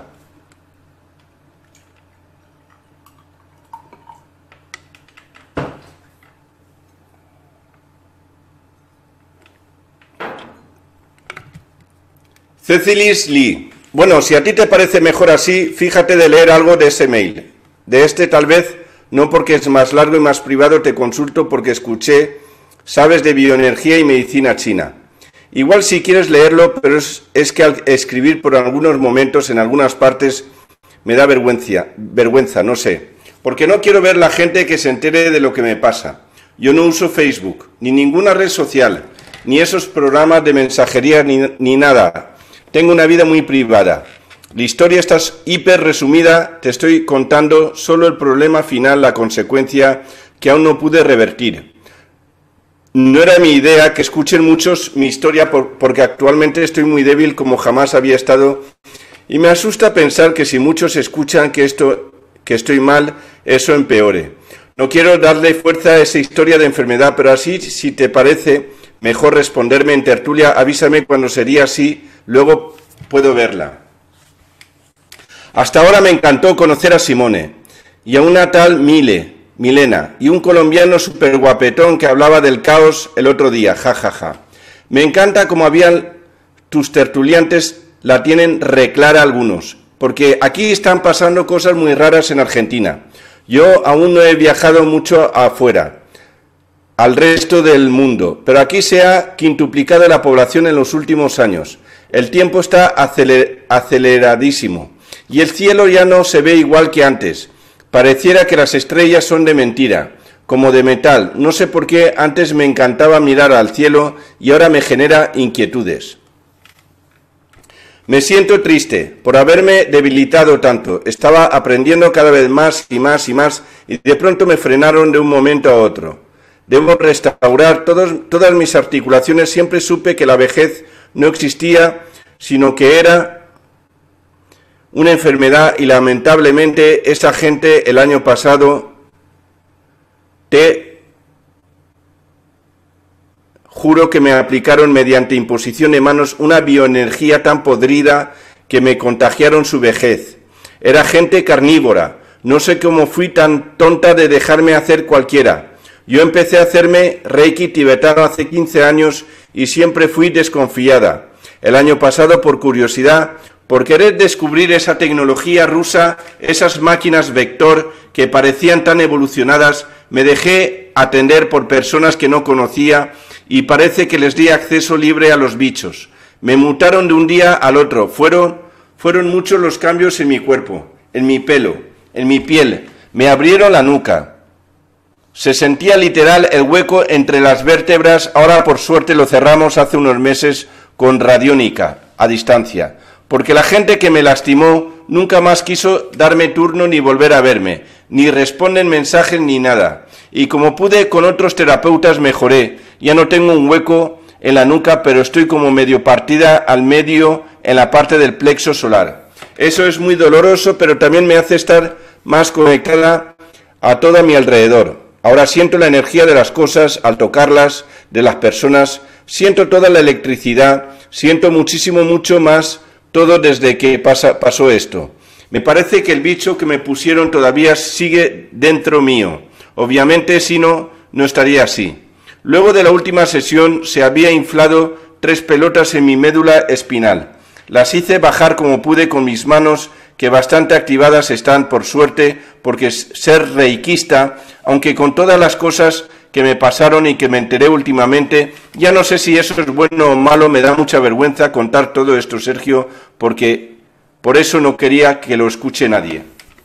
Cecilis Lee. Bueno, si a ti te parece mejor así, fíjate de leer algo de ese mail. De este tal vez, no porque es más largo y más privado, te consulto porque escuché, sabes de bioenergía y medicina china. Igual si quieres leerlo, pero es, es que al escribir por algunos momentos, en algunas partes, me da vergüenza, vergüenza, no sé. Porque no quiero ver la gente que se entere de lo que me pasa. Yo no uso Facebook, ni ninguna red social, ni esos programas de mensajería, ni, ni nada. Tengo una vida muy privada. La historia está hiper resumida, te estoy contando solo el problema final, la consecuencia que aún no pude revertir. No era mi idea que escuchen muchos mi historia por, porque actualmente estoy muy débil como jamás había estado y me asusta pensar que si muchos escuchan que, esto, que estoy mal, eso empeore. No quiero darle fuerza a esa historia de enfermedad, pero así, si te parece mejor responderme en tertulia, avísame cuando sería así, luego puedo verla. Hasta ahora me encantó conocer a Simone y a una tal Mile, Milena, y un colombiano súper guapetón que hablaba del caos el otro día, jajaja. Ja, ja. Me encanta como habían tus tertuliantes, la tienen reclara algunos, porque aquí están pasando cosas muy raras en Argentina. Yo aún no he viajado mucho afuera, al resto del mundo, pero aquí se ha quintuplicado la población en los últimos años. El tiempo está aceler, aceleradísimo y el cielo ya no se ve igual que antes. Pareciera que las estrellas son de mentira, como de metal. No sé por qué antes me encantaba mirar al cielo y ahora me genera inquietudes. Me siento triste por haberme debilitado tanto. Estaba aprendiendo cada vez más y más y más y de pronto me frenaron de un momento a otro. Debo restaurar todos, todas mis articulaciones. Siempre supe que la vejez no existía, sino que era una enfermedad y lamentablemente esa gente el año pasado te juro que me aplicaron mediante imposición de manos una bioenergía tan podrida que me contagiaron su vejez. Era gente carnívora. No sé cómo fui tan tonta de dejarme hacer cualquiera. Yo empecé a hacerme Reiki tibetano hace quince años y siempre fui desconfiada. El año pasado, por curiosidad, Por querer descubrir esa tecnología rusa, esas máquinas vector que parecían tan evolucionadas, me dejé atender por personas que no conocía y parece que les di acceso libre a los bichos. Me mutaron de un día al otro. Fueron, fueron muchos los cambios en mi cuerpo, en mi pelo, en mi piel. Me abrieron la nuca. Se sentía literal el hueco entre las vértebras. Ahora por suerte lo cerramos hace unos meses con radiónica, a distancia. Porque la gente que me lastimó nunca más quiso darme turno ni volver a verme, ni responden mensajes ni nada. Y como pude con otros terapeutas mejoré. Ya no tengo un hueco en la nuca, pero estoy como medio partida al medio en la parte del plexo solar. Eso es muy doloroso, pero también me hace estar más conectada a todo a mi alrededor. Ahora siento la energía de las cosas al tocarlas, de las personas, siento toda la electricidad, siento muchísimo, mucho más todo desde que pasa, pasó esto. Me parece que el bicho que me pusieron todavía sigue dentro mío. Obviamente, si no, no estaría así. Luego de la última sesión se había inflado tres pelotas en mi médula espinal. Las hice bajar como pude con mis manos, que bastante activadas están, por suerte, porque ser reikista, aunque con todas las cosas que me pasaron y que me enteré últimamente, ya no sé si eso es bueno o malo, me da mucha vergüenza contar todo esto, Sergio, porque por eso no quería que lo escuche nadie.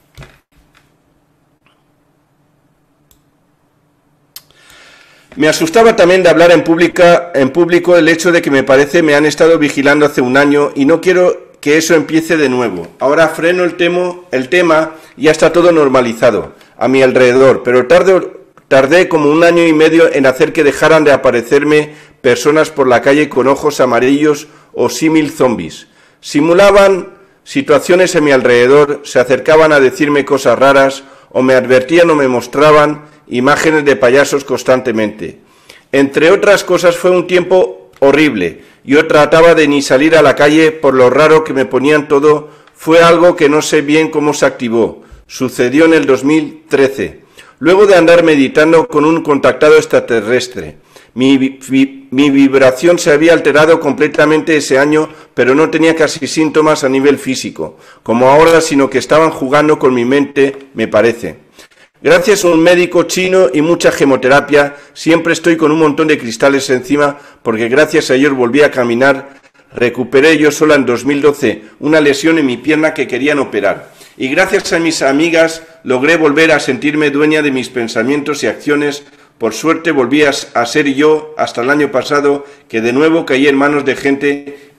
Me asustaba también de hablar en, pública, en público el hecho de que me parece me han estado vigilando hace un año y no quiero que eso empiece de nuevo. Ahora freno el, temo, el tema y ya está todo normalizado a mi alrededor, pero tarde Tardé como un año y medio en hacer que dejaran de aparecerme personas por la calle con ojos amarillos o símil zombies. Simulaban situaciones a mi alrededor, se acercaban a decirme cosas raras o me advertían o me mostraban imágenes de payasos constantemente. Entre otras cosas fue un tiempo horrible. Yo trataba de ni salir a la calle por lo raro que me ponían todo. Fue algo que no sé bien cómo se activó. Sucedió en el dos mil trece. Luego de andar meditando con un contactado extraterrestre, mi, vi, mi vibración se había alterado completamente ese año, pero no tenía casi síntomas a nivel físico, como ahora, sino que estaban jugando con mi mente, me parece. Gracias a un médico chino y mucha gemoterapia, siempre estoy con un montón de cristales encima, porque gracias a ellos volví a caminar. Recuperé yo sola en dos mil doce una lesión en mi pierna que querían operar. Y gracias a mis amigas logré volver a sentirme dueña de mis pensamientos y acciones. Por suerte volví a ser yo hasta el año pasado, que de nuevo caí en manos de gente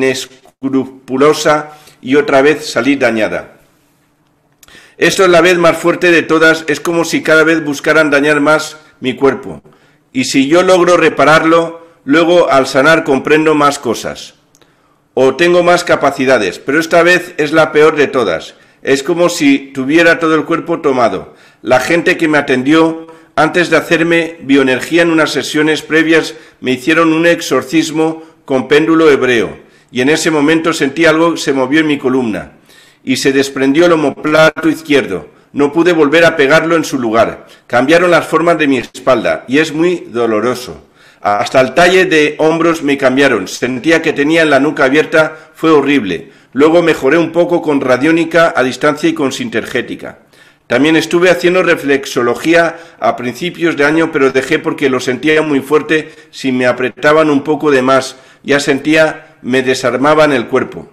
inescrupulosa y otra vez salí dañada. Esto es la vez más fuerte de todas, es como si cada vez buscaran dañar más mi cuerpo. Y si yo logro repararlo, luego al sanar comprendo más cosas. O tengo más capacidades, pero esta vez es la peor de todas. Es como si tuviera todo el cuerpo tomado. La gente que me atendió, antes de hacerme bioenergía en unas sesiones previas, me hicieron un exorcismo con péndulo hebreo. Y en ese momento sentí algo que se movió en mi columna. Y se desprendió el omóplato izquierdo. No pude volver a pegarlo en su lugar. Cambiaron las formas de mi espalda y es muy doloroso. Hasta el talle de hombros me cambiaron. Sentía que tenía la nuca abierta. Fue horrible. Luego mejoré un poco con radiónica a distancia y con sintergética. También estuve haciendo reflexología a principios de año, pero dejé porque lo sentía muy fuerte. Si me apretaban un poco de más, ya sentía, me desarmaban el cuerpo.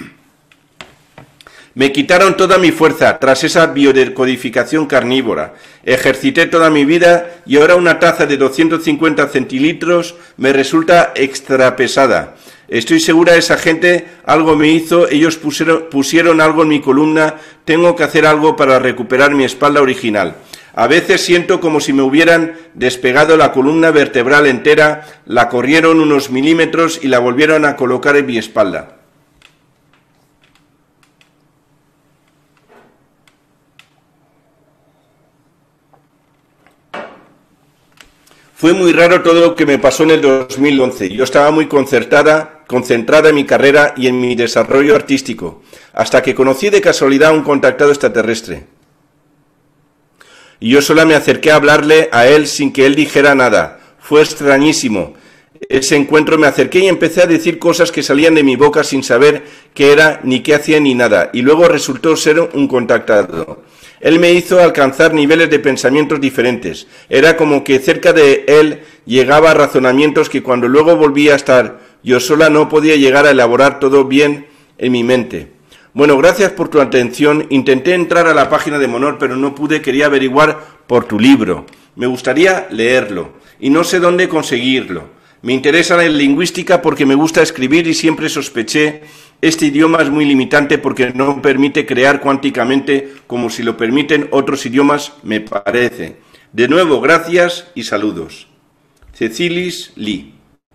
Me quitaron toda mi fuerza tras esa biodecodificación carnívora. Ejercité toda mi vida y ahora una taza de doscientos cincuenta centilitros me resulta extra pesada. Estoy segura esa gente algo me hizo, ellos pusieron, pusieron algo en mi columna, tengo que hacer algo para recuperar mi espalda original. A veces siento como si me hubieran despegado la columna vertebral entera, la corrieron unos milímetros y la volvieron a colocar en mi espalda. Fue muy raro todo lo que me pasó en el dos mil once. Yo estaba muy concertada, concentrada en mi carrera y en mi desarrollo artístico, hasta que conocí de casualidad a un contactado extraterrestre. Y yo sola me acerqué a hablarle a él sin que él dijera nada. Fue extrañísimo. ese encuentro me acerqué y empecé a decir cosas que salían de mi boca sin saber qué era, ni qué hacía, ni nada, y luego resultó ser un contactado. Él me hizo alcanzar niveles de pensamientos diferentes. Era como que cerca de él llegaba a razonamientos que cuando luego volvía a estar yo sola no podía llegar a elaborar todo bien en mi mente. Bueno, gracias por tu atención. Intenté entrar a la página de Monor, pero no pude. Quería averiguar por tu libro. Me gustaría leerlo y no sé dónde conseguirlo. Me interesa la lingüística porque me gusta escribir y siempre sospeché este idioma es muy limitante porque no permite crear cuánticamente como si lo permiten otros idiomas, me parece. De nuevo, gracias y saludos. Cecilis Lee.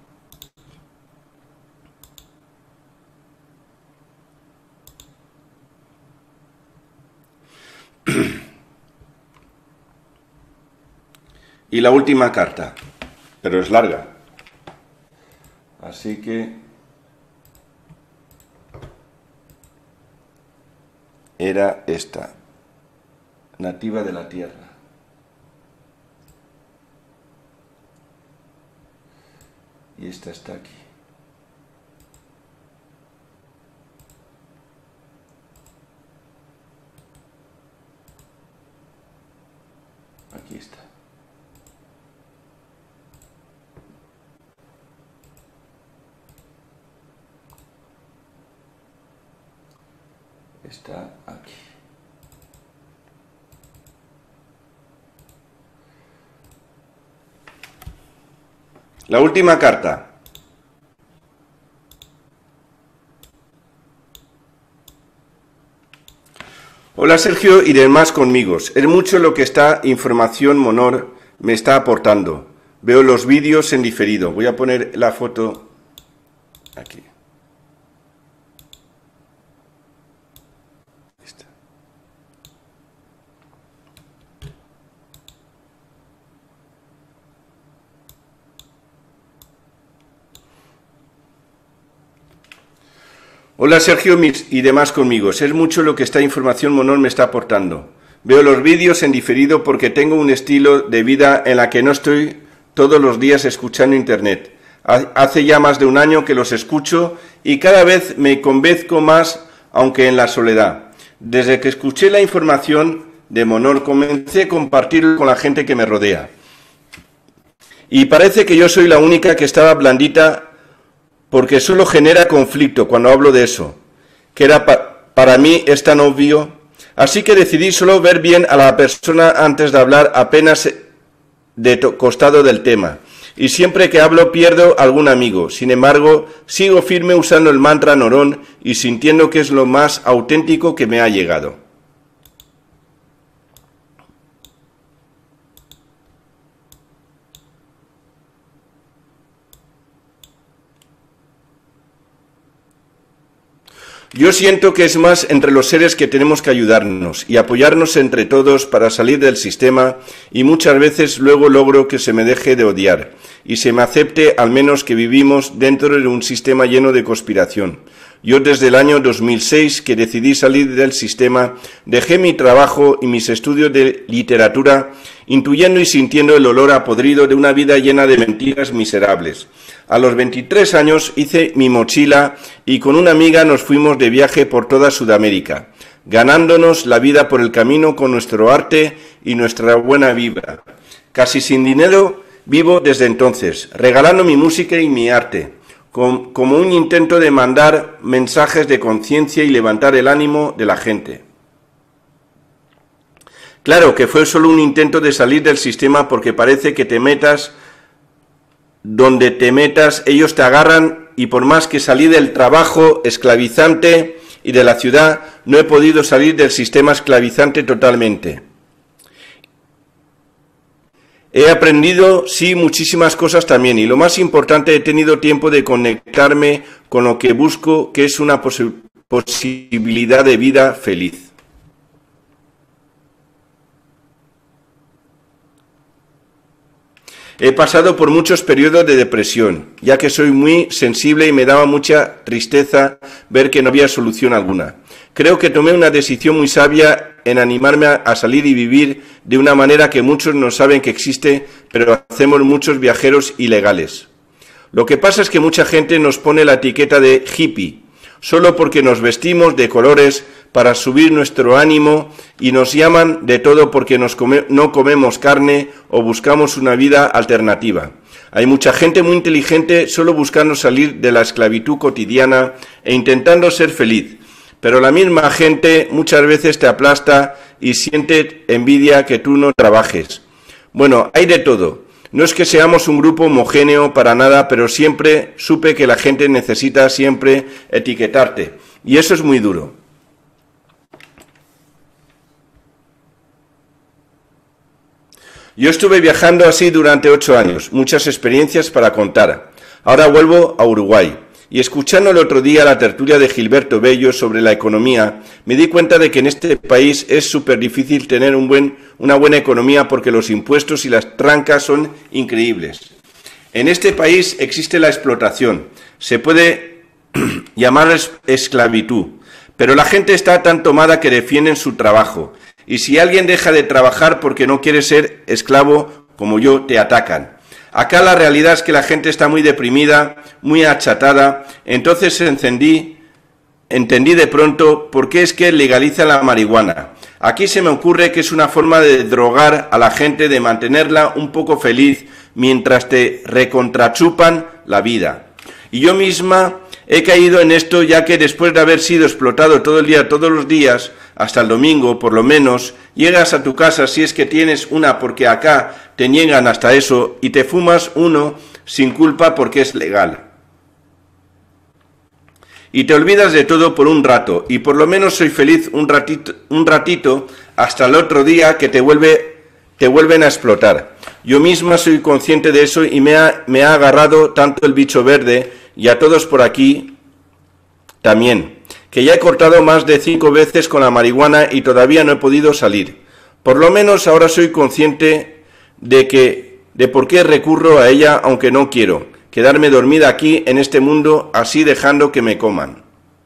Y la última carta, pero es larga. Así que era esta, nativa de la tierra. Y esta está aquí. Aquí está. Está aquí. La última carta. Hola Sergio y demás conmigos. Es mucho lo que esta información Monor me está aportando. Veo los vídeos en diferido. Voy a poner la foto aquí. Hola Sergio y demás conmigos, es mucho lo que esta información Monor me está aportando. Veo los vídeos en diferido porque tengo un estilo de vida en la que no estoy todos los días escuchando internet. Hace ya más de un año que los escucho y cada vez me convenzco más, aunque en la soledad. Desde que escuché la información de Monor comencé a compartirlo con la gente que me rodea. Y parece que yo soy la única que estaba blandita porque solo genera conflicto cuando hablo de eso, que era pa para mí es tan obvio, así que decidí solo ver bien a la persona antes de hablar apenas de costado del tema, y siempre que hablo pierdo algún amigo, sin embargo, sigo firme usando el mantra Norón y sintiendo que es lo más auténtico que me ha llegado. Yo siento que es más entre los seres que tenemos que ayudarnos y apoyarnos entre todos para salir del sistema y muchas veces luego logro que se me deje de odiar y se me acepte al menos que vivimos dentro de un sistema lleno de conspiración. Yo desde el año dos mil seis que decidí salir del sistema, dejé mi trabajo y mis estudios de literatura, intuyendo y sintiendo el olor a podrido de una vida llena de mentiras miserables. A los veintitrés años hice mi mochila y con una amiga nos fuimos de viaje por toda Sudamérica, ganándonos la vida por el camino con nuestro arte y nuestra buena vibra. Casi sin dinero vivo desde entonces, regalando mi música y mi arte, com- como un intento de mandar mensajes de conciencia y levantar el ánimo de la gente. Claro que fue solo un intento de salir del sistema porque parece que te metas donde te metas, ellos te agarran y por más que salí del trabajo esclavizante y de la ciudad, no he podido salir del sistema esclavizante totalmente. He aprendido, sí, muchísimas cosas también y lo más importante, he tenido tiempo de conectarme con lo que busco, que es una posi- posibilidad de vida feliz. He pasado por muchos periodos de depresión, ya que soy muy sensible y me daba mucha tristeza ver que no había solución alguna. Creo que tomé una decisión muy sabia en animarme a salir y vivir de una manera que muchos no saben que existe, pero hacemos muchos viajeros ilegales. Lo que pasa es que mucha gente nos pone la etiqueta de hippie, solo porque nos vestimos de colores para subir nuestro ánimo y nos llaman de todo porque nos come, no comemos carne o buscamos una vida alternativa. Hay mucha gente muy inteligente solo buscando salir de la esclavitud cotidiana e intentando ser feliz, pero la misma gente muchas veces te aplasta y siente envidia que tú no trabajes. Bueno, hay de todo. No es que seamos un grupo homogéneo para nada, pero siempre supe que la gente necesita siempre etiquetarte, y eso es muy duro. Yo estuve viajando así durante ocho años, muchas experiencias para contar. Ahora vuelvo a Uruguay, y escuchando el otro día la tertulia de Gilberto Bello sobre la economía, me di cuenta de que en este país es súper difícil tener un buen, una buena economía porque los impuestos y las trancas son increíbles. En este país existe la explotación, se puede llamar esclavitud, pero la gente está tan tomada que defienden su trabajo. Y si alguien deja de trabajar porque no quiere ser esclavo como yo, te atacan. Acá la realidad es que la gente está muy deprimida, muy achatada, entonces encendí, entendí de pronto por qué es que legaliza la marihuana. Aquí se me ocurre que es una forma de drogar a la gente, de mantenerla un poco feliz mientras te recontrachupan la vida. Y yo misma he caído en esto ya que después de haber sido explotado todo el día, todos los días, hasta el domingo, por lo menos, llegas a tu casa si es que tienes una, porque acá te niegan hasta eso, y te fumas uno sin culpa porque es legal. Y te olvidas de todo por un rato, y por lo menos soy feliz un ratito, un ratito hasta el otro día que te, vuelve, te vuelven a explotar. Yo misma soy consciente de eso y me ha, me ha agarrado tanto el bicho verde, y a todos por aquí también, que ya he cortado más de cinco veces con la marihuana y todavía no he podido salir. Por lo menos ahora soy consciente de que de por qué recurro a ella aunque no quiero, quedarme dormida aquí en este mundo así dejando que me coman.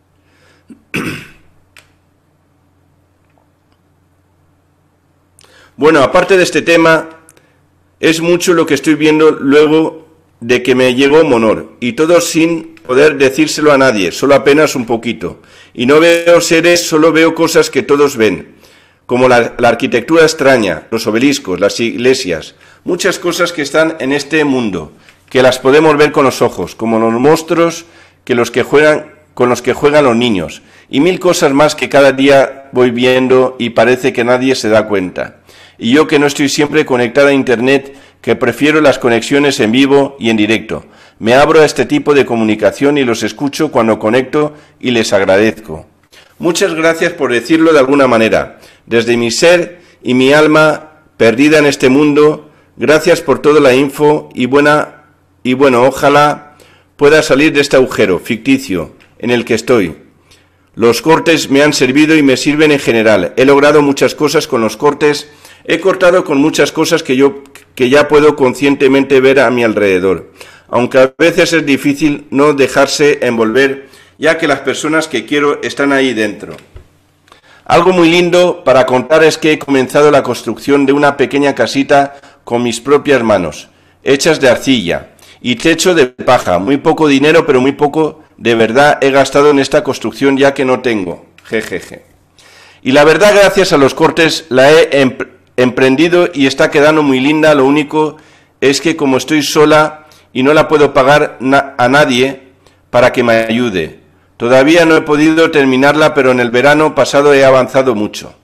Bueno, aparte de este tema, es mucho lo que estoy viendo luego de que me llegó Monor, y todo sin poder decírselo a nadie, solo apenas un poquito. Y no veo seres, solo veo cosas que todos ven, como la, la arquitectura extraña, los obeliscos, las iglesias, muchas cosas que están en este mundo, que las podemos ver con los ojos, como los monstruos que los que juegan, con los que juegan los niños, y mil cosas más que cada día voy viendo y parece que nadie se da cuenta. Y yo que no estoy siempre conectada a Internet, que prefiero las conexiones en vivo y en directo. Me abro a este tipo de comunicación y los escucho cuando conecto y les agradezco. Muchas gracias por decirlo de alguna manera. Desde mi ser y mi alma perdida en este mundo, gracias por toda la info y buena y bueno, ojalá pueda salir de este agujero ficticio en el que estoy. Los cortes me han servido y me sirven en general. He logrado muchas cosas con los cortes. He cortado con muchas cosas que yo que ya puedo conscientemente ver a mi alrededor, aunque a veces es difícil no dejarse envolver, ya que las personas que quiero están ahí dentro. Algo muy lindo para contar es que he comenzado la construcción de una pequeña casita con mis propias manos, hechas de arcilla y techo de paja. Muy poco dinero, pero muy poco de verdad he gastado en esta construcción ya que no tengo. Jejeje. Y la verdad, gracias a los cortes, la he emprendido. emprendido y está quedando muy linda. Lo único es que como estoy sola y no la puedo pagar na- a nadie para que me ayude. Todavía no he podido terminarla, pero en el verano pasado he avanzado mucho.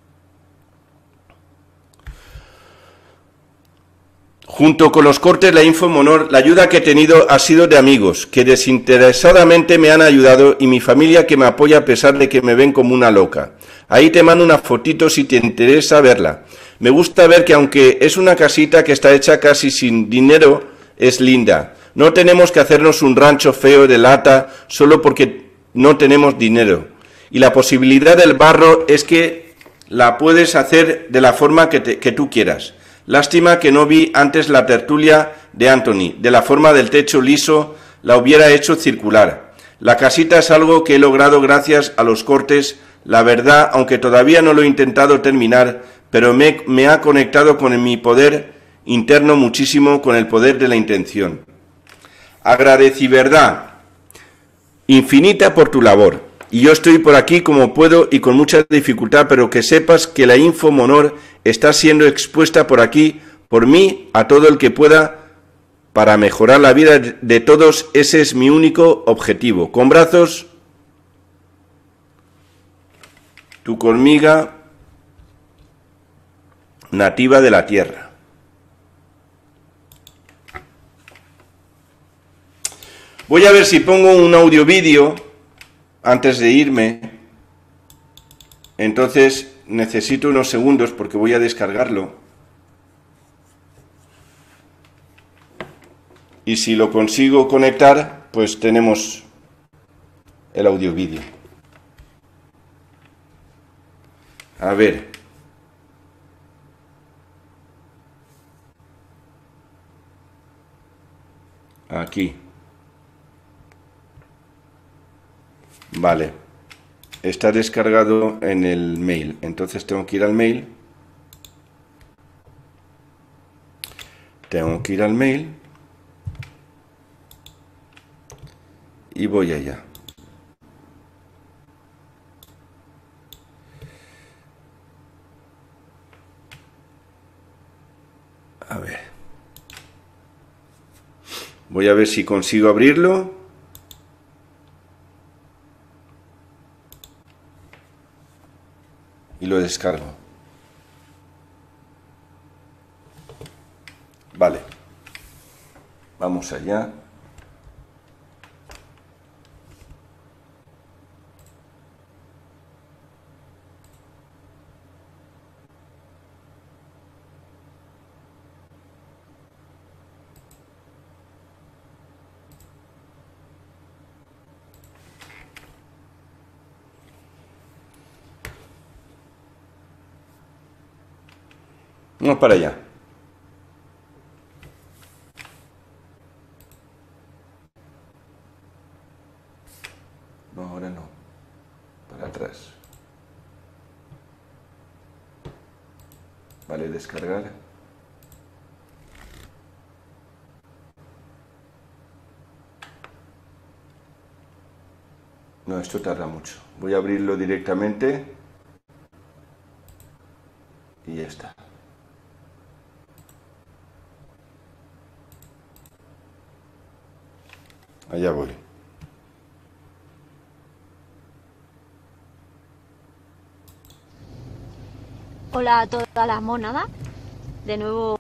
Junto con los cortes, la info Monor, la ayuda que he tenido ha sido de amigos que desinteresadamente me han ayudado y mi familia que me apoya a pesar de que me ven como una loca. Ahí te mando una fotito si te interesa verla. Me gusta ver que aunque es una casita que está hecha casi sin dinero, es linda. No tenemos que hacernos un rancho feo de lata solo porque no tenemos dinero. Y la posibilidad del barro es que la puedes hacer de la forma que, te, que tú quieras. Lástima que no vi antes la tertulia de Anthony. De la forma del techo liso la hubiera hecho circular. La casita es algo que he logrado gracias a los cortes. La verdad, aunque todavía no lo he intentado terminar, pero me, me ha conectado con mi poder interno muchísimo, con el poder de la intención. Agradecí verdad infinita por tu labor. Y yo estoy por aquí como puedo y con mucha dificultad, pero que sepas que la Info Monor está siendo expuesta por aquí, por mí, a todo el que pueda, para mejorar la vida de todos. Ese es mi único objetivo. Con brazos, tu hormiga nativa de la tierra. Voy a ver si pongo un audio vídeo antes de irme. Entonces necesito unos segundos porque voy a descargarlo. Y si lo consigo conectar, pues tenemos el audio vídeo. A ver. Aquí. Vale. Está descargado en el mail. Entonces tengo que ir al mail. Tengo que ir al mail. Y voy allá. A ver. Voy a ver si consigo abrirlo. Y lo descargo. Vale. Vamos allá. Vamos para allá. No, ahora no. Para atrás. Vale, descargar. No, esto tarda mucho. Voy a abrirlo directamente. Y ya está. Allá voy. Hola a toda la monada. De nuevo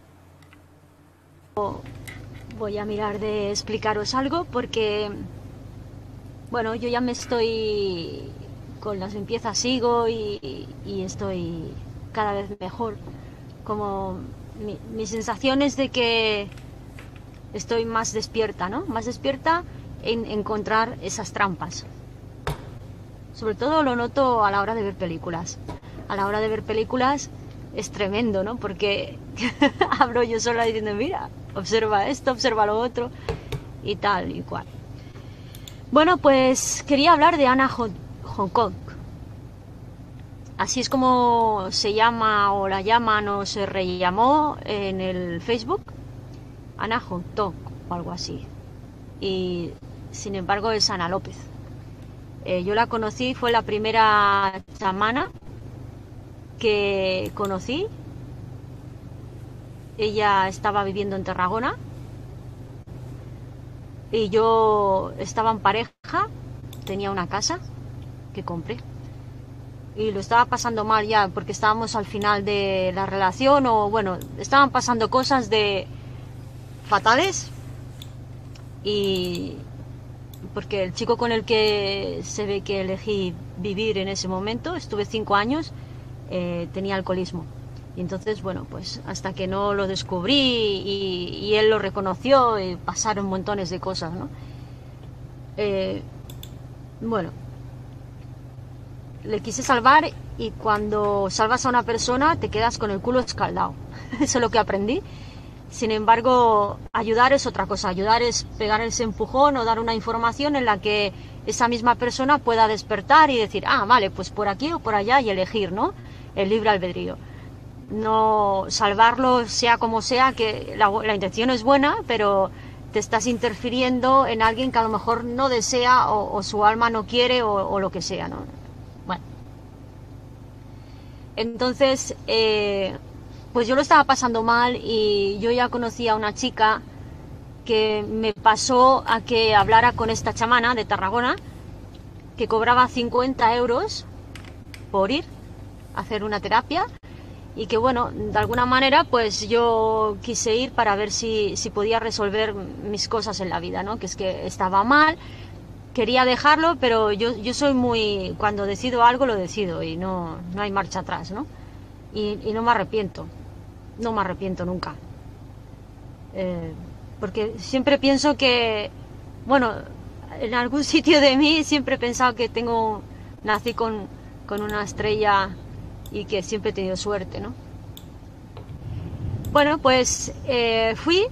voy a mirar de explicaros algo porque, bueno, yo ya me estoy con las limpiezas, sigo y, y estoy cada vez mejor. Como mi, mi sensación es de que estoy más despierta, ¿no? Más despierta en encontrar esas trampas. Sobre todo lo noto a la hora de ver películas. A la hora de ver películas es tremendo, ¿no? Porque hablo yo sola diciendo, mira, observa esto, observa lo otro y tal y cual. Bueno, pues quería hablar de Anna Hong Kong. Así es como se llama o la llaman o se rellamó en el Facebook. Anna Hong Kong o algo así. Y sin embargo es Ana López. Eh, yo la conocí, fue la primera chamana que conocí. Ella estaba viviendo en Tarragona y yo estaba en pareja, tenía una casa que compré y lo estaba pasando mal ya porque estábamos al final de la relación, o bueno, estaban pasando cosas de fatales, y porque el chico con el que se ve que elegí vivir en ese momento, estuve cinco años, eh, tenía alcoholismo. Y entonces, bueno, pues hasta que no lo descubrí y, y él lo reconoció, y pasaron montones de cosas, ¿no? Eh, bueno, le quise salvar, y cuando salvas a una persona te quedas con el culo escaldado. Eso es lo que aprendí. Sin embargo, ayudar es otra cosa. Ayudar es pegar ese empujón o dar una información en la que esa misma persona pueda despertar y decir, ah, vale, pues por aquí o por allá, y elegir, ¿no? El libre albedrío. No salvarlo sea como sea, que la, la intención es buena, pero te estás interfiriendo en alguien que a lo mejor no desea o, o su alma no quiere o, o lo que sea, ¿no? Bueno. Entonces, eh, pues yo lo estaba pasando mal y yo ya conocía a una chica que me pasó a que hablara con esta chamana de Tarragona, que cobraba cincuenta euros por ir a hacer una terapia y que bueno, de alguna manera pues yo quise ir para ver si, si podía resolver mis cosas en la vida, ¿no? Que es que estaba mal, quería dejarlo, pero yo, yo soy muy, cuando decido algo lo decido y no, no hay marcha atrás, ¿no? Y, y no me arrepiento, no me arrepiento nunca. Eh, porque siempre pienso que, bueno, en algún sitio de mí siempre he pensado que tengo, nací con, con una estrella y que siempre he tenido suerte, ¿no? Bueno, pues eh, fui.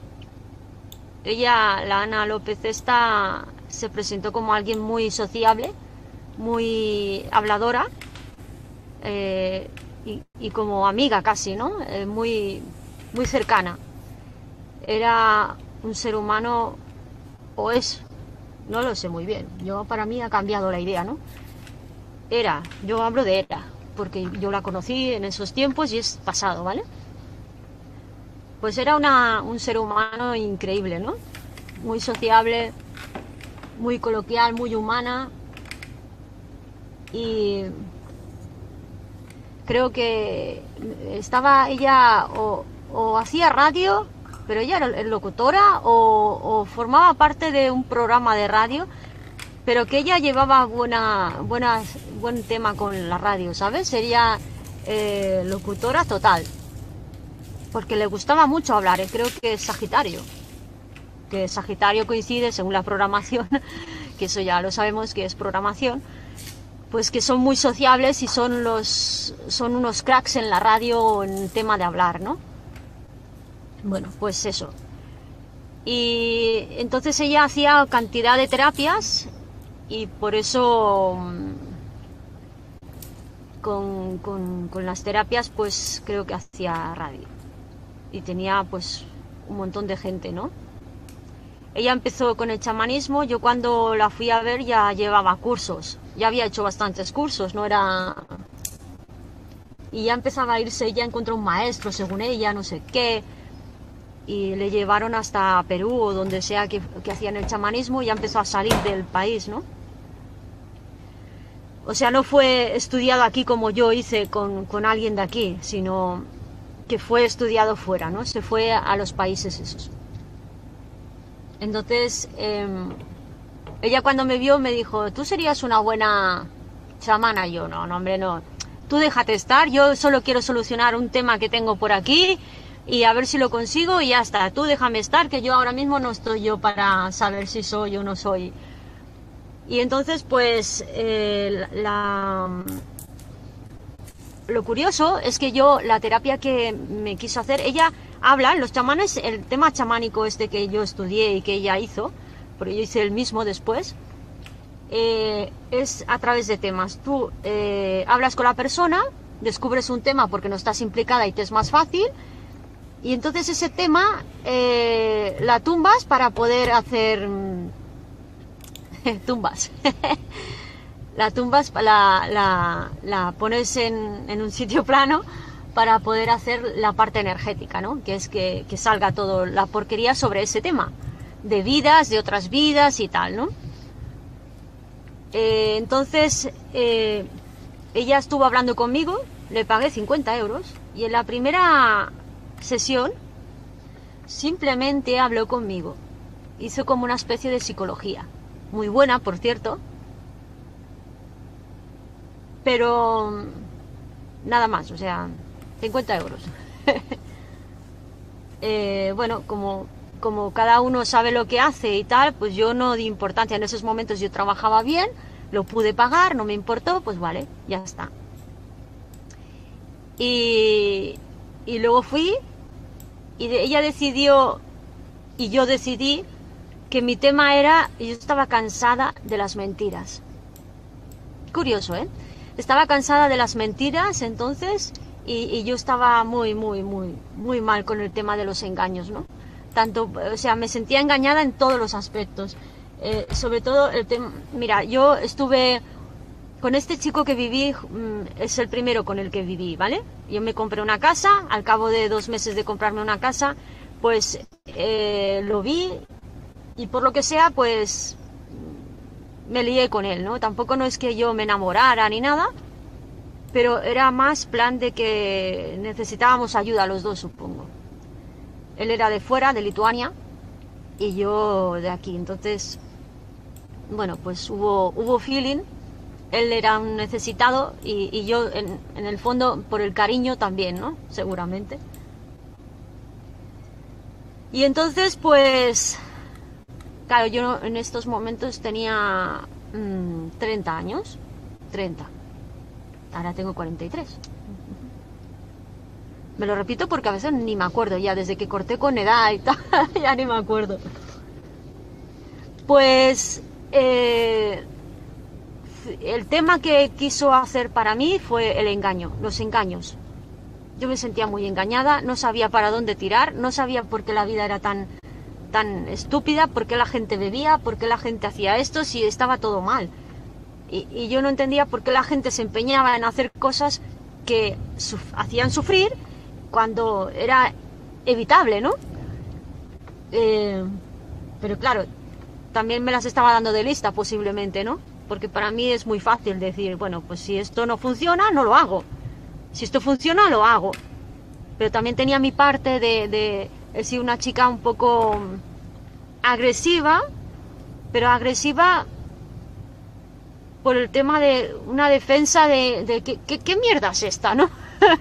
Ella, la Ana López esta, se presentó como alguien muy sociable, muy habladora eh, y, y como amiga casi, ¿no? Eh, muy, muy cercana. Era un ser humano, o es, no lo sé muy bien. Yo, para mí ha cambiado la idea, ¿no? Era, yo hablo de era, porque yo la conocí en esos tiempos y es pasado, ¿vale? Pues era una, un ser humano increíble, ¿no? Muy sociable, muy coloquial, muy humana. Y creo que estaba ella o, o hacía radio, pero ella era locutora o, o formaba parte de un programa de radio, pero que ella llevaba buena, buena, buen tema con la radio, ¿sabes? Sería eh, locutora total. Porque le gustaba mucho hablar, ¿eh? Creo que es Sagitario. Que Sagitario coincide, según la programación, que eso ya lo sabemos que es programación, pues que son muy sociables y son, los, son unos cracks en la radio en tema de hablar, ¿no? Bueno, pues eso. Y entonces ella hacía cantidad de terapias y por eso con, con, con las terapias pues creo que hacía radio. Y tenía pues un montón de gente, ¿no? Ella empezó con el chamanismo, yo cuando la fui a ver ya llevaba cursos, ya había hecho bastantes cursos, no era... Y ya empezaba a irse, ella encontró un maestro, según ella, no sé qué, y le llevaron hasta Perú o donde sea que, que hacían el chamanismo y ya empezó a salir del país, ¿no? O sea, no fue estudiado aquí como yo hice con, con alguien de aquí, sino... que fue estudiado fuera, ¿no? Se fue a los países esos. Entonces, eh, ella cuando me vio me dijo, tú serías una buena chamana. Y yo, no, no, hombre, no. Tú déjate estar, yo solo quiero solucionar un tema que tengo por aquí y a ver si lo consigo y ya está. Tú déjame estar, que yo ahora mismo no estoy yo para saber si soy o no soy. Y entonces, pues, eh, la... Lo curioso es que yo, la terapia que me quiso hacer, ella habla, los chamanes, el tema chamánico este que yo estudié y que ella hizo, porque yo hice el mismo después, eh, es a través de temas. Tú eh, hablas con la persona, descubres un tema porque no estás implicada y te es más fácil, y entonces ese tema eh, la tumbas para poder hacer... tumbas. La tumbas, la, la, la pones en, en un sitio plano para poder hacer la parte energética, ¿no? Que es que, que salga todo la porquería sobre ese tema, de vidas, de otras vidas y tal, ¿no? Eh, entonces, eh, ella estuvo hablando conmigo, le pagué cincuenta euros y en la primera sesión simplemente habló conmigo. Hizo como una especie de psicología, muy buena, por cierto. Pero nada más, o sea, cincuenta euros. eh, bueno, como, como cada uno sabe lo que hace y tal, pues yo no di importancia. En esos momentos yo trabajaba bien, lo pude pagar, no me importó, pues vale, ya está. Y, y luego fui y de, ella decidió y yo decidí que mi tema era, yo estaba cansada de las mentiras. Curioso, ¿eh? Estaba cansada de las mentiras, entonces, y, y yo estaba muy, muy, muy, muy mal con el tema de los engaños, ¿no? tanto, o sea, me sentía engañada en todos los aspectos. Eh, sobre todo el tema, mira, yo estuve con este chico que viví, es el primero con el que viví, ¿vale? Yo me compré una casa, al cabo de dos meses de comprarme una casa, pues eh, lo vi y por lo que sea, pues me lié con él, ¿no? Tampoco no es que yo me enamorara ni nada, pero era más plan de que necesitábamos ayuda los dos, supongo. Él era de fuera, de Lituania, y yo de aquí. Entonces, bueno, pues hubo, hubo feeling. Él era un necesitado y, y yo, en, en el fondo, por el cariño también, ¿no? Seguramente. Y entonces, pues, claro, yo en estos momentos tenía mmm, treinta años. treinta. Ahora tengo cuarenta y tres. Me lo repito porque a veces ni me acuerdo ya, desde que corté con edad y tal, ya ni me acuerdo. Pues eh, el tema que quiso hacer para mí fue el engaño, los engaños. Yo me sentía muy engañada, no sabía para dónde tirar, no sabía por qué la vida era tan, tan estúpida, por qué la gente bebía, por qué la gente hacía esto, si estaba todo mal. Y, y yo no entendía por qué la gente se empeñaba en hacer cosas que suf- hacían sufrir cuando era evitable, ¿no? Eh, pero claro, también me las estaba dando de lista posiblemente, ¿no? Porque para mí es muy fácil decir, bueno, pues si esto no funciona, no lo hago. Si esto funciona, lo hago. Pero también tenía mi parte de, de he sido una chica un poco agresiva, pero agresiva por el tema de una defensa de, de ¿qué, qué, qué mierda es esta, ¿no?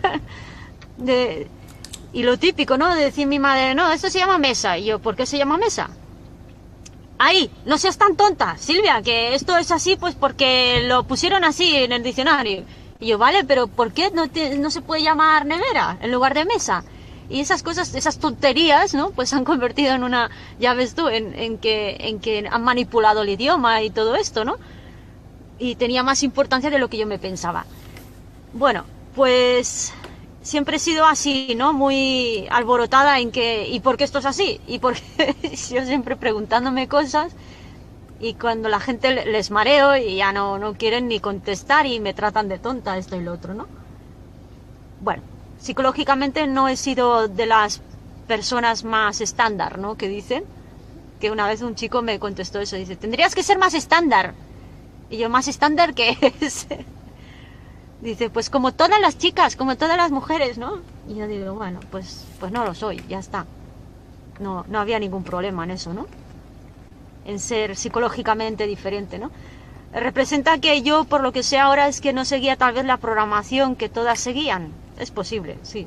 de, y lo típico, ¿no? De decir mi madre, no, esto se llama mesa. Y yo, ¿por qué se llama mesa? Ahí, no seas tan tonta, Silvia, que esto es así pues porque lo pusieron así en el diccionario. Y yo, vale, pero ¿por qué no, te, no se puede llamar nevera en lugar de mesa? Y esas cosas, esas tonterías, ¿no? Pues se han convertido en una, ya ves tú, en, en, que, en que han manipulado el idioma y todo esto, ¿no? Y tenía más importancia de lo que yo me pensaba. Bueno, pues siempre he sido así, ¿no? Muy alborotada en que, ¿y por qué esto es así? Y porque yo siempre preguntándome cosas y cuando la gente les mareo y ya no, no quieren ni contestar y me tratan de tonta, esto y lo otro, ¿no? Bueno, psicológicamente no he sido de las personas más estándar, ¿no? Que dicen, que una vez un chico me contestó eso, dice, tendrías que ser más estándar. Y yo, ¿más estándar qué es? Dice, pues como todas las chicas, como todas las mujeres, ¿no? Y yo digo, bueno, pues, pues no lo soy, ya está. No, no había ningún problema en eso, ¿no? En ser psicológicamente diferente, ¿no? Representa que yo, por lo que sé ahora, es que no seguía tal vez la programación que todas seguían. Es posible, sí.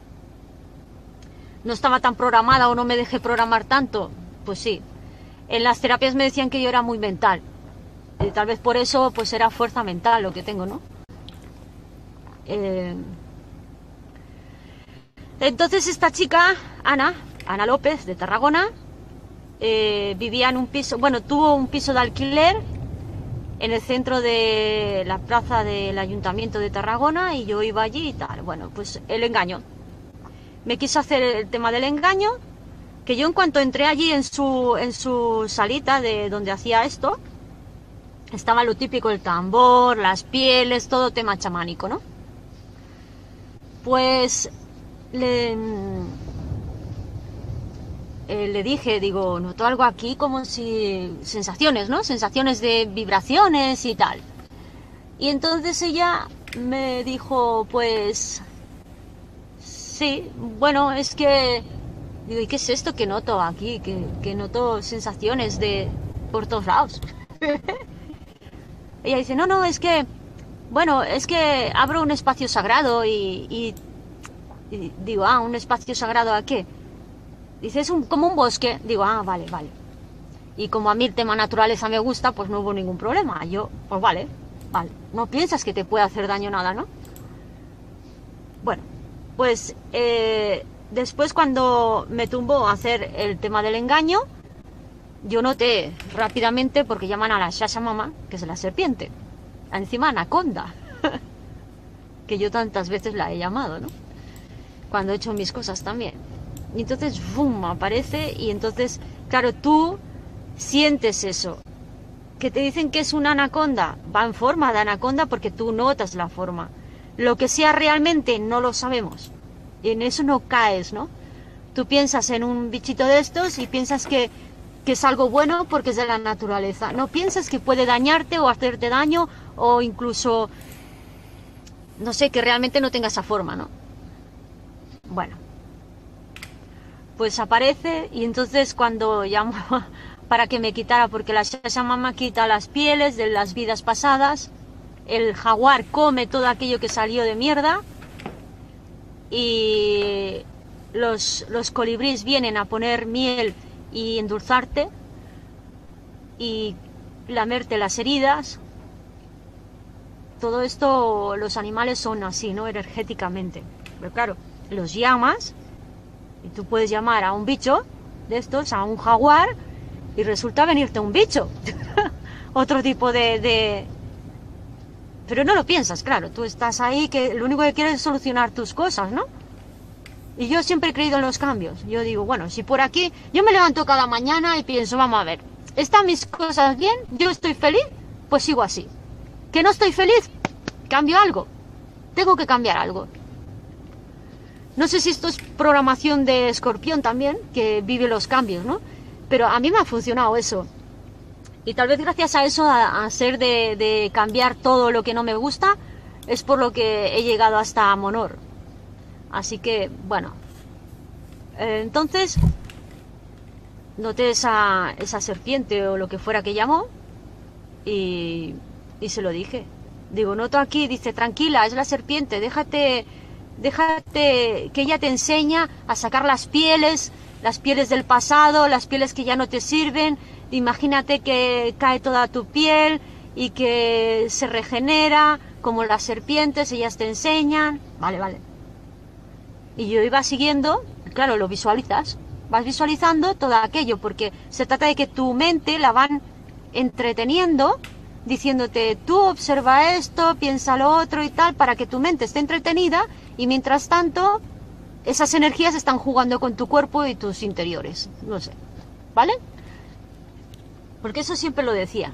No estaba tan programada o no me dejé programar tanto, pues sí. En las terapias me decían que yo era muy mental. Y tal vez por eso pues era fuerza mental lo que tengo, ¿no? Eh... Entonces esta chica, Ana, Ana López, de Tarragona, eh, vivía en un piso, bueno, tuvo un piso de alquiler en el centro de la plaza del Ayuntamiento de Tarragona y yo iba allí y tal. Bueno, pues el engaño. Me quiso hacer el tema del engaño, que yo en cuanto entré allí en su, en su salita de donde hacía esto, estaba lo típico, el tambor, las pieles, todo tema chamánico, ¿no? Pues le, eh, le dije, digo, noto algo aquí como si... sensaciones, ¿no? Sensaciones de vibraciones y tal. Y entonces ella me dijo, pues... sí, bueno, es que... digo, ¿y qué es esto que noto aquí? Que, que noto sensaciones de... por todos lados. Ella dice, no, no, es que, bueno, es que abro un espacio sagrado y, y, y digo, ah, ¿un espacio sagrado a qué? Dice, es un, como un bosque. Digo, ah, vale, vale. Y como a mí el tema naturaleza me gusta, pues no hubo ningún problema. Yo, pues vale, vale. No piensas que te puede hacer daño nada, ¿no? Bueno, pues eh, después cuando me tumbó a hacer el tema del engaño, yo noté rápidamente, porque llaman a la Shashamama, que es la serpiente, encima anaconda, que yo tantas veces la he llamado, ¿no? Cuando he hecho mis cosas también. Y entonces, ¡bum!, aparece y entonces, claro, tú sientes eso. Que te dicen que es una anaconda, va en forma de anaconda porque tú notas la forma. Lo que sea realmente no lo sabemos. Y en eso no caes, ¿no? Tú piensas en un bichito de estos y piensas que, que es algo bueno porque es de la naturaleza. No piensas que puede dañarte o hacerte daño o incluso, no sé, que realmente no tenga esa forma, ¿no? Bueno, pues aparece y entonces cuando llamo para que me quitara, porque la Shashamama quita las pieles de las vidas pasadas, el jaguar come todo aquello que salió de mierda y los, los colibríes vienen a poner miel y endulzarte y lamerte las heridas. Todo esto, los animales son así, ¿no? Energéticamente. Pero claro, los llamas y tú puedes llamar a un bicho de estos, a un jaguar, y resulta venirte un bicho. Otro tipo de, de... Pero no lo piensas, claro. Tú estás ahí que lo único que quieres es solucionar tus cosas, ¿no? Y yo siempre he creído en los cambios. Yo digo, bueno, si por aquí... Yo me levanto cada mañana y pienso, vamos a ver, ¿están mis cosas bien? ¿Yo estoy feliz? Pues sigo así. ¿Que no estoy feliz? ¿Cambio algo? Tengo que cambiar algo. No sé si esto es programación de Escorpión también, que vive los cambios, ¿no? Pero a mí me ha funcionado eso. Y tal vez gracias a eso, a, a ser de, de cambiar todo lo que no me gusta, es por lo que he llegado hasta Monor. Así que, bueno. Eh, entonces, noté esa, esa serpiente o lo que fuera que llamó y, y se lo dije. Digo, noto aquí, dice, tranquila, es la serpiente, déjate, déjate que ella te enseña a sacar las pieles, las pieles del pasado, las pieles que ya no te sirven. Imagínate que cae toda tu piel y que se regenera, como las serpientes, ellas te enseñan. Vale, vale. Y yo iba siguiendo, claro, lo visualizas, vas visualizando todo aquello, porque se trata de que tu mente la van entreteniendo, diciéndote, tú observa esto, piensa lo otro y tal, para que tu mente esté entretenida y mientras tanto esas energías están jugando con tu cuerpo y tus interiores, no sé, ¿vale? Porque eso siempre lo decía.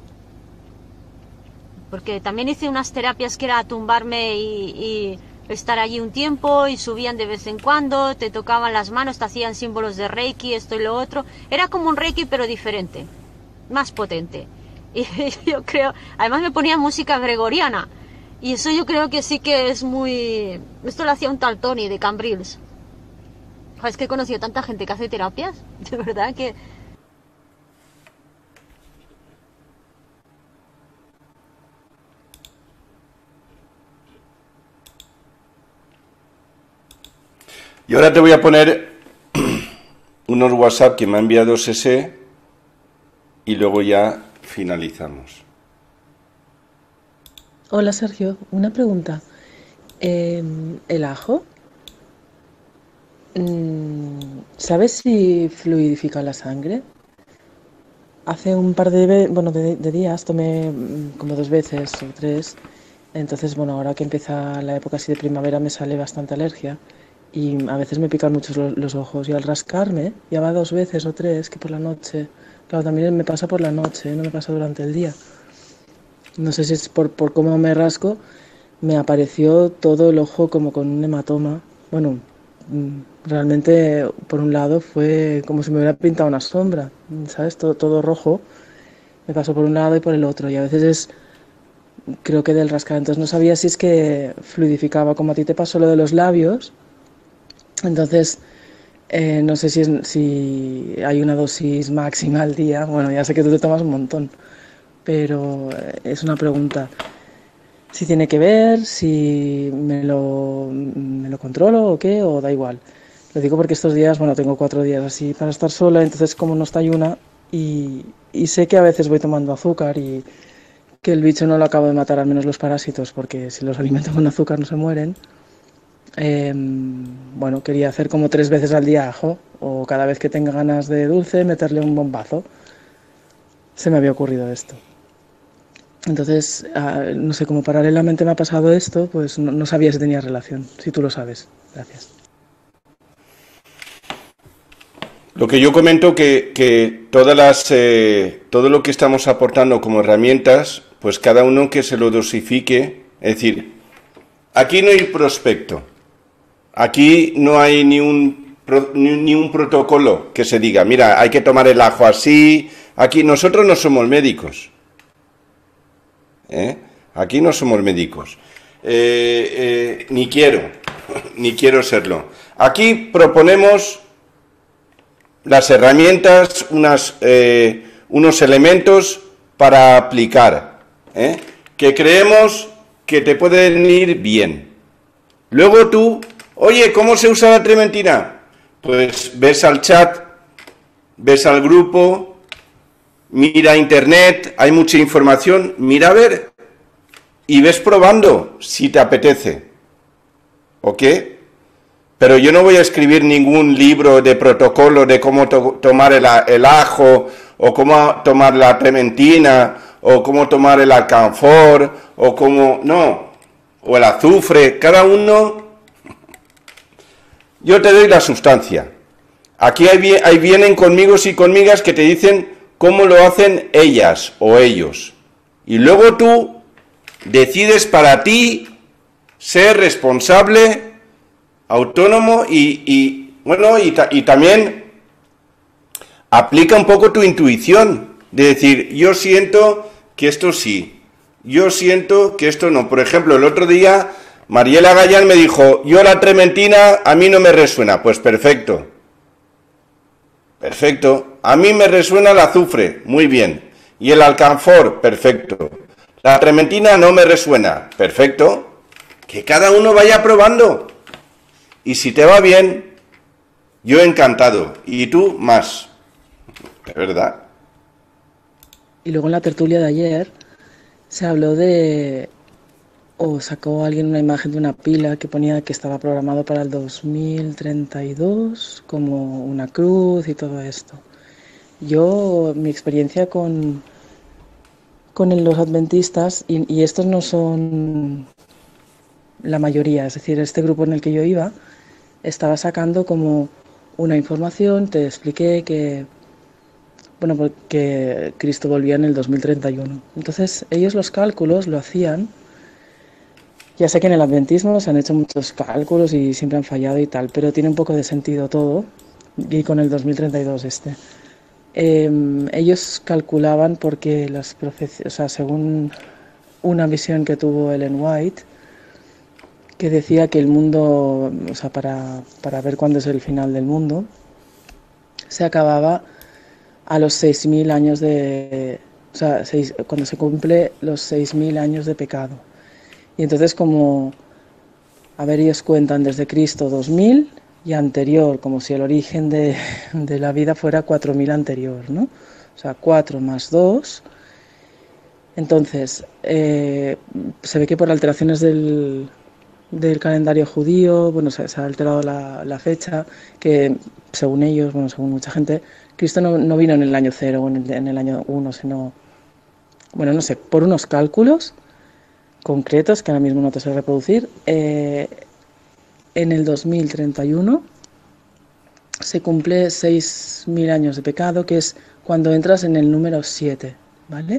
Porque también hice unas terapias que era tumbarme y, y estar allí un tiempo y subían de vez en cuando, te tocaban las manos, te hacían símbolos de Reiki, esto y lo otro. Era como un Reiki pero diferente, más potente. Y yo creo, además me ponía música gregoriana. Y eso yo creo que sí que es muy... Esto lo hacía un tal Tony de Cambrils. Es que he conocido tanta gente que hace terapias, de verdad que... Y ahora te voy a poner unos WhatsApp que me ha enviado Sese y luego ya finalizamos. Hola Sergio, una pregunta. Eh, ¿El ajo? ¿Sabes si fluidifica la sangre? Hace un par de, bueno, de, de días tomé como dos veces o tres. Entonces, bueno, ahora que empieza la época así de primavera me sale bastante alergia. Y a veces me pican mucho los, los ojos. Y al rascarme, ya va dos veces o tres, que por la noche... Claro, también me pasa por la noche, no me pasa durante el día. No sé si es por, por cómo me rasco, me apareció todo el ojo como con un hematoma. Bueno, realmente por un lado fue como si me hubiera pintado una sombra, ¿sabes? Todo, todo rojo. Me pasó por un lado y por el otro. Y a veces es, creo que del rascar. Entonces no sabía si es que fluidificaba, como a ti te pasó lo de los labios. Entonces... Eh, no sé si, es, si hay una dosis máxima al día. Bueno, ya sé que tú te tomas un montón, pero es una pregunta. Si tiene que ver, si me lo, me lo controlo o qué, o da igual. Lo digo porque estos días, bueno, tengo cuatro días así para estar sola, entonces como no está ayuna, y, y sé que a veces voy tomando azúcar y que el bicho no lo acabo de matar, al menos los parásitos, porque si los alimento con azúcar no se mueren. Eh, bueno, quería hacer como tres veces al día ajo, o cada vez que tenga ganas de dulce meterle un bombazo. Se me había ocurrido esto. Entonces, uh, no sé, como paralelamente me ha pasado esto, pues no, no sabía si tenía relación. Si tú lo sabes. Gracias. Lo que yo comento que, que todas las, eh, todo lo que estamos aportando como herramientas, pues cada uno que se lo dosifique. Es decir, aquí no hay prospecto, aquí no hay ni un, ni, ni un protocolo que se diga, mira, hay que tomar el ajo así. Aquí nosotros no somos médicos, ¿eh? Aquí no somos médicos, eh, eh, ni quiero, ni quiero serlo. Aquí proponemos las herramientas, unas, eh, unos elementos para aplicar, ¿eh? que creemos que te pueden ir bien. Luego tú, oye, ¿cómo se usa la trementina? Pues ves al chat, ves al grupo, mira internet, hay mucha información, mira a ver y ves probando si te apetece. ¿Ok? Pero yo no voy a escribir ningún libro de protocolo de cómo to tomar el, el ajo, o cómo tomar la trementina, o cómo tomar el alcanfor, o cómo... no, o el azufre. Cada uno... Yo te doy la sustancia. Aquí hay, hay vienen conmigo y conmigas que te dicen cómo lo hacen ellas o ellos. Y luego tú decides para ti ser responsable, autónomo y, y bueno, y, ta y también aplica un poco tu intuición, de decir, yo siento que esto sí, yo siento que esto no. Por ejemplo, el otro día Mariela Gallán me dijo, yo la trementina a mí no me resuena. Pues perfecto, perfecto, a mí me resuena el azufre, muy bien, y el alcanfor, perfecto, la trementina no me resuena, perfecto, que cada uno vaya probando. Y si te va bien, yo encantado. Y tú más. ¿De verdad? Y luego en la tertulia de ayer se habló de... o sacó alguien una imagen de una pila que ponía que estaba programado para el dos mil treinta y dos, como una cruz y todo esto. Yo, mi experiencia con, con los adventistas, y, y estos no son la mayoría, es decir, este grupo en el que yo iba, estaba sacando como una información, te expliqué que, bueno, porque Cristo volvía en el dos mil treinta y uno. Entonces, ellos los cálculos lo hacían, ya sé que en el adventismo se han hecho muchos cálculos y siempre han fallado y tal, pero tiene un poco de sentido todo, y con el dos mil treinta y dos este. Eh, ellos calculaban porque las profecías, o sea, según una visión que tuvo Ellen White, que decía que el mundo, o sea, para, para ver cuándo es el final del mundo, se acababa a los seis mil años de... o sea, seis, cuando se cumple los seis mil años de pecado. Y entonces como, a ver, ellos cuentan desde Cristo dos mil y anterior, como si el origen de, de la vida fuera cuatro mil anterior, ¿no? O sea, cuatro más dos. Entonces, eh, se ve que por alteraciones del... del calendario judío, bueno, se, se ha alterado la, la fecha, que según ellos, bueno, según mucha gente, Cristo no, no vino en el año cero o en el, en el año uno, sino, bueno, no sé, por unos cálculos concretos, que ahora mismo no te sé reproducir, eh, en el dos mil treinta y uno se cumple seis mil años de pecado, que es cuando entras en el número siete, ¿vale?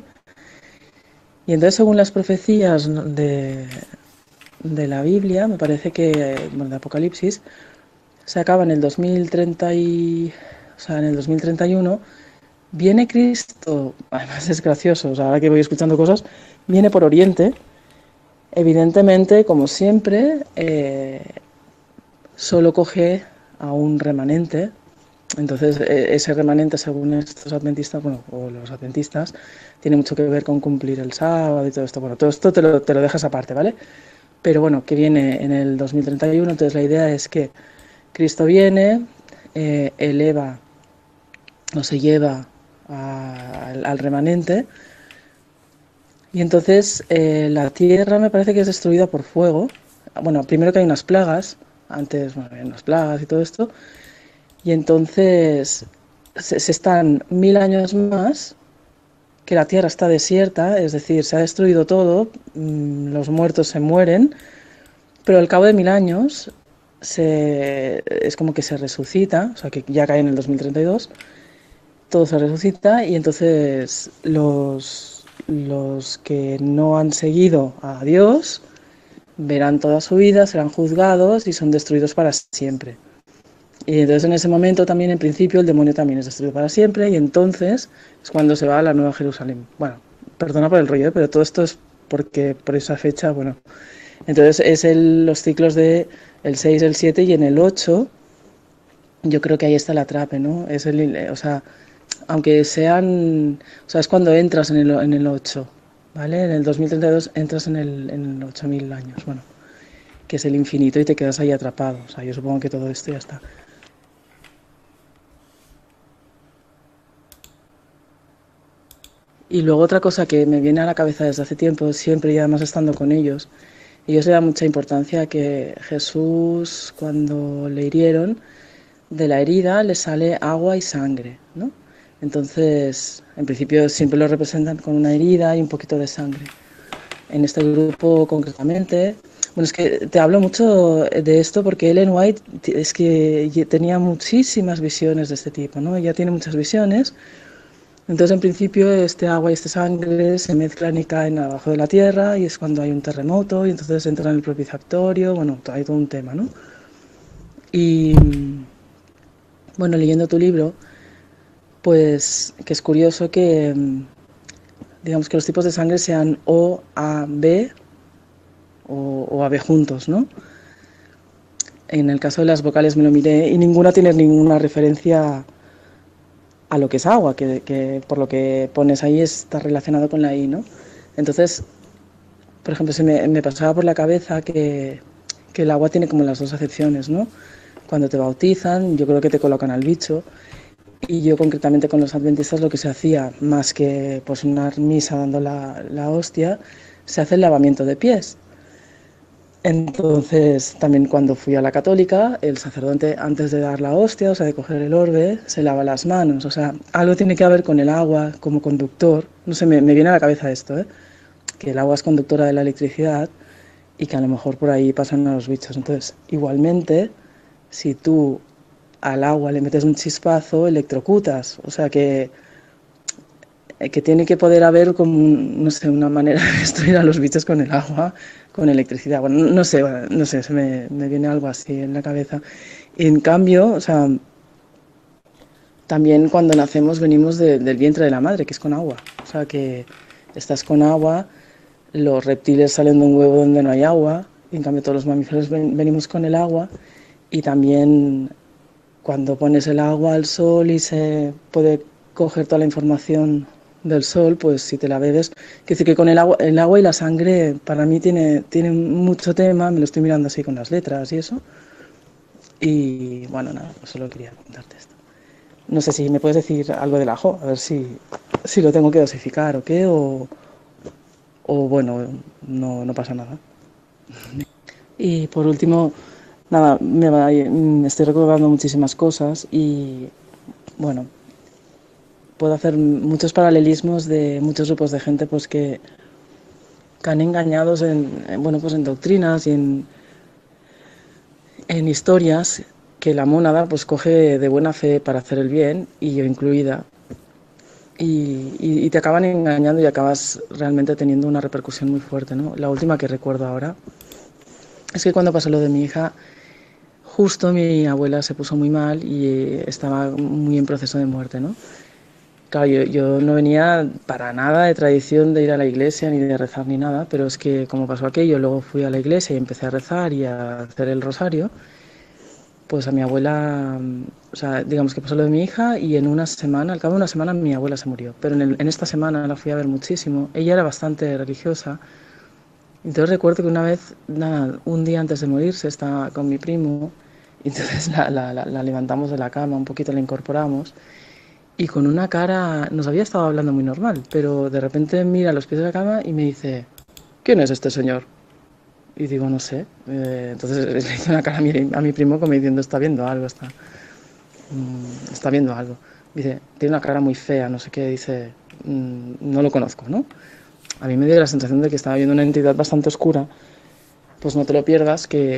Y entonces, según las profecías de... de la Biblia, me parece que, bueno, de Apocalipsis, se acaba en el dos mil treinta y, o sea, en el dos mil treinta y uno, viene Cristo, además es gracioso, o sea, ahora que voy escuchando cosas, viene por Oriente, evidentemente, como siempre, eh, solo coge a un remanente. Entonces, ese remanente, según estos adventistas, bueno, o los adventistas, tiene mucho que ver con cumplir el sábado y todo esto. Bueno, todo esto te lo, te lo dejas aparte, ¿vale? Pero bueno, que viene en el dos mil treinta y uno, entonces la idea es que Cristo viene, eh, eleva o se lleva a, al, al remanente, y entonces eh, la tierra me parece que es destruida por fuego. Bueno, primero que hay unas plagas, antes, bueno, hay unas plagas y todo esto, y entonces se, se están mil años más, que la tierra está desierta, es decir, se ha destruido todo, los muertos se mueren, pero al cabo de mil años se, es como que se resucita, o sea, que ya cae en el dos mil treinta y dos, todo se resucita y entonces los, los que no han seguido a Dios verán toda su vida, serán juzgados y son destruidos para siempre. Y entonces en ese momento también, en principio, el demonio también es destruido para siempre y entonces es cuando se va a la Nueva Jerusalén. Bueno, perdona por el rollo, pero todo esto es porque por esa fecha, bueno... Entonces es el, los ciclos de el seis, el siete y en el ocho, yo creo que ahí está la trape, ¿no? Es el, o sea, aunque sean... O sea, es cuando entras en el, en el ocho, ¿vale? En el dos mil treinta y dos entras en el, en ocho mil años, bueno, que es el infinito y te quedas ahí atrapado. O sea, yo supongo que todo esto ya está. Y luego otra cosa que me viene a la cabeza desde hace tiempo, siempre y además estando con ellos, ellos le dan mucha importancia a que Jesús, cuando le hirieron, de la herida le sale agua y sangre, ¿no? Entonces, en principio siempre lo representan con una herida y un poquito de sangre. En este grupo concretamente, bueno, es que te hablo mucho de esto porque Ellen White es que tenía muchísimas visiones de este tipo, ¿no? Ella tiene muchas visiones. Entonces, en principio, este agua y esta sangre se mezclan y caen abajo de la tierra y es cuando hay un terremoto y entonces entran en el propiciatorio, bueno, hay todo un tema, ¿no? Y, bueno, leyendo tu libro, pues que es curioso que, digamos, que los tipos de sangre sean O, A, B o, o A, B juntos, ¿no? En el caso de las vocales me lo miré y ninguna tiene ninguna referencia a lo que es agua, que, que por lo que pones ahí está relacionado con la I, ¿no? Entonces, por ejemplo, se me, me pasaba por la cabeza que, que el agua tiene como las dos acepciones, ¿no? Cuando te bautizan, yo creo que te colocan al bicho, y yo concretamente con los adventistas lo que se hacía, más que pues una misa dando la, la hostia, se hace el lavamiento de pies. Entonces, también cuando fui a la católica, el sacerdote antes de dar la hostia, o sea, de coger el orbe, se lava las manos. O sea, algo tiene que ver con el agua como conductor. No sé, me, me viene a la cabeza esto, ¿eh? Que el agua es conductora de la electricidad y que a lo mejor por ahí pasan a los bichos. Entonces, igualmente, si tú al agua le metes un chispazo, electrocutas. O sea, que, que tiene que poder haber como, no sé, una manera de destruir a los bichos con el agua, con electricidad. Bueno, no, no sé, bueno, no sé, se me, me viene algo así en la cabeza. Y en cambio, o sea, también cuando nacemos venimos de, del vientre de la madre, que es con agua. O sea, que estás con agua, los reptiles salen de un huevo donde no hay agua, y en cambio todos los mamíferos ven, venimos con el agua, y también cuando pones el agua al sol y se puede coger toda la información del sol, pues si te la bebes, quiere decir que con el agua, el agua y la sangre para mí tiene, tiene mucho tema, me lo estoy mirando así con las letras y eso, y bueno, nada, pues solo quería contarte esto. No sé si me puedes decir algo del ajo, a ver si, si lo tengo que dosificar o qué, o, o bueno, no, no pasa nada. Y por último, nada, me, va, me estoy recordando muchísimas cosas y bueno, puedo hacer muchos paralelismos de muchos grupos de gente pues que, que han engañados en, en, bueno, pues en doctrinas y en, en historias que la mónada pues coge de buena fe para hacer el bien, y yo incluida, y, y, y te acaban engañando y acabas realmente teniendo una repercusión muy fuerte, ¿no? La última que recuerdo ahora es que cuando pasó lo de mi hija, justo mi abuela se puso muy mal y estaba muy en proceso de muerte, ¿no? Claro, yo, yo no venía para nada de tradición de ir a la iglesia ni de rezar ni nada, pero es que como pasó aquello, luego fui a la iglesia y empecé a rezar y a hacer el rosario, pues a mi abuela, o sea, digamos que pasó lo de mi hija y en una semana, al cabo de una semana mi abuela se murió, pero en, el, en esta semana la fui a ver muchísimo. Ella era bastante religiosa, entonces recuerdo que una vez, nada, un día antes de morirse, estaba con mi primo, y entonces la, la, la, la levantamos de la cama, un poquito la incorporamos, y con una cara, nos había estado hablando muy normal, pero de repente mira a los pies de la cama y me dice, ¿quién es este señor? Y digo, no sé. Eh, entonces le hice una cara a mi, a mi primo como diciendo, está viendo algo, está, mm, está viendo algo. Dice, tiene una cara muy fea, no sé qué, dice, mm, no lo conozco, ¿no? A mí me dio la sensación de que estaba viendo una entidad bastante oscura. Pues no te lo pierdas, que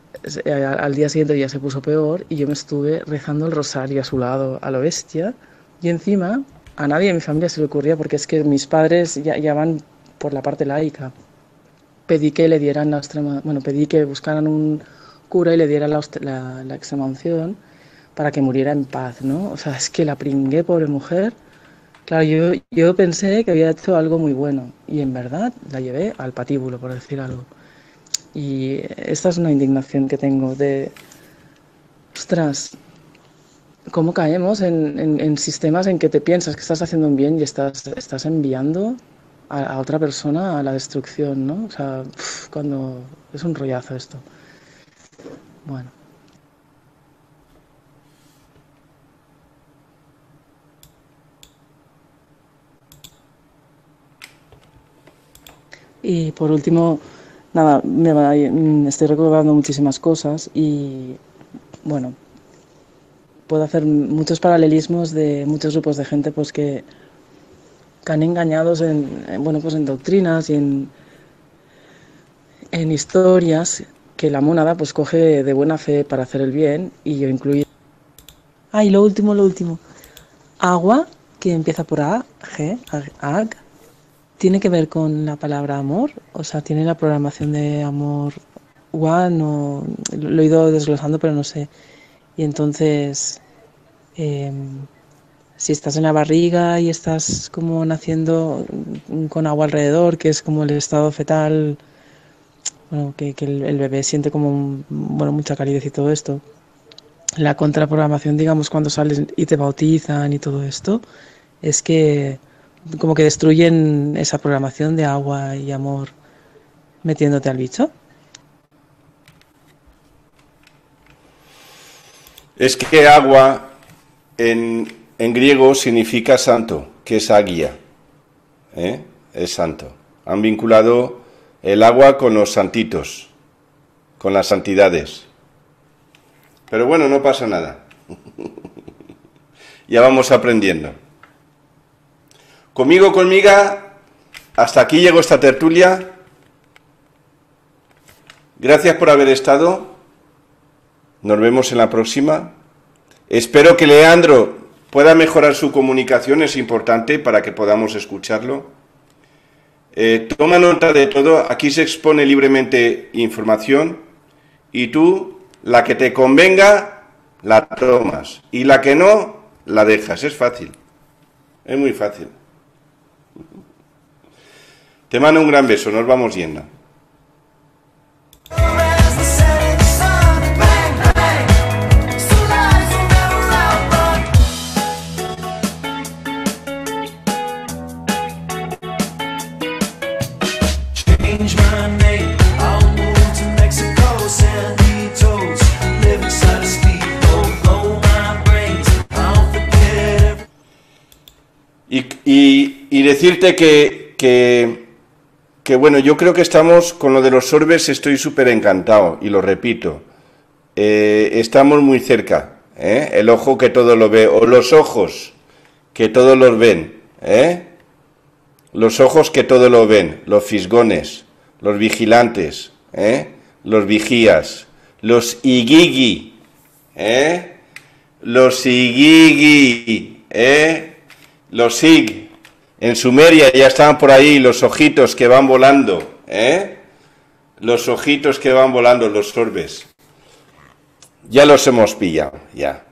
al día siguiente ya se puso peor y yo me estuve rezando el rosario a su lado, a lo bestia, y encima a nadie de mi familia se le ocurría, porque es que mis padres ya, ya van por la parte laica. Pedí que le dieran la extrema, bueno, pedí que buscaran un cura y le dieran la, la, la extrema unción para que muriera en paz, ¿no? O sea, es que la pringué, pobre mujer. Claro, yo, yo pensé que había hecho algo muy bueno y en verdad la llevé al patíbulo, por decir algo. Y esta es una indignación que tengo de, ostras, ¿cómo caemos en, en, en sistemas en que te piensas que estás haciendo un bien y estás, estás enviando a, a otra persona a la destrucción, ¿no? O sea, pff, cuando es un rollazo esto. Bueno. Y por último, nada, me va, estoy recordando muchísimas cosas y, bueno, puedo hacer muchos paralelismos de muchos grupos de gente pues que, que han engañados en, en, bueno, pues en doctrinas y en, en historias que la mónada pues coge de buena fe para hacer el bien, y yo incluyo. Ah, y lo último, lo último. Agua, que empieza por A, G, Ag. ¿Tiene que ver con la palabra amor? O sea, ¿tiene la programación de amor one? O, lo he ido desglosando, pero no sé. Y entonces, eh, si estás en la barriga y estás como naciendo con agua alrededor, que es como el estado fetal, bueno, que, que el, el bebé siente como un, bueno, mucha calidez y todo esto. La contraprogramación, digamos, cuando sales y te bautizan y todo esto, es que como que destruyen esa programación de agua y amor metiéndote al bicho. Es que agua en, en griego significa santo, que es agia, ¿eh? Es santo. Han vinculado el agua con los santitos, con las santidades. Pero bueno, no pasa nada. Ya vamos aprendiendo. Conmigo, conmigo, hasta aquí llegó esta tertulia. Gracias por haber estado. Nos vemos en la próxima. Espero que Leandro pueda mejorar su comunicación, es importante para que podamos escucharlo. Eh, toma nota de todo, aquí se expone libremente información y tú, la que te convenga, la tomas y la que no, la dejas. Es fácil, es muy fácil. Te mando un gran beso, nos vamos yendo. Y, y, y decirte que, que, que, bueno, yo creo que estamos, con lo de los orbes estoy súper encantado, y lo repito, eh, estamos muy cerca, ¿eh? El ojo que todo lo ve, o los ojos que todo los ven, ¿eh? Los ojos que todo lo ven, los fisgones, los vigilantes, ¿eh? Los vigías, los igigi, ¿eh? Los igigi, ¿eh? Los sig, en Sumeria ya estaban por ahí los ojitos que van volando, ¿eh? Los ojitos que van volando, los orbes. Ya los hemos pillado, ya.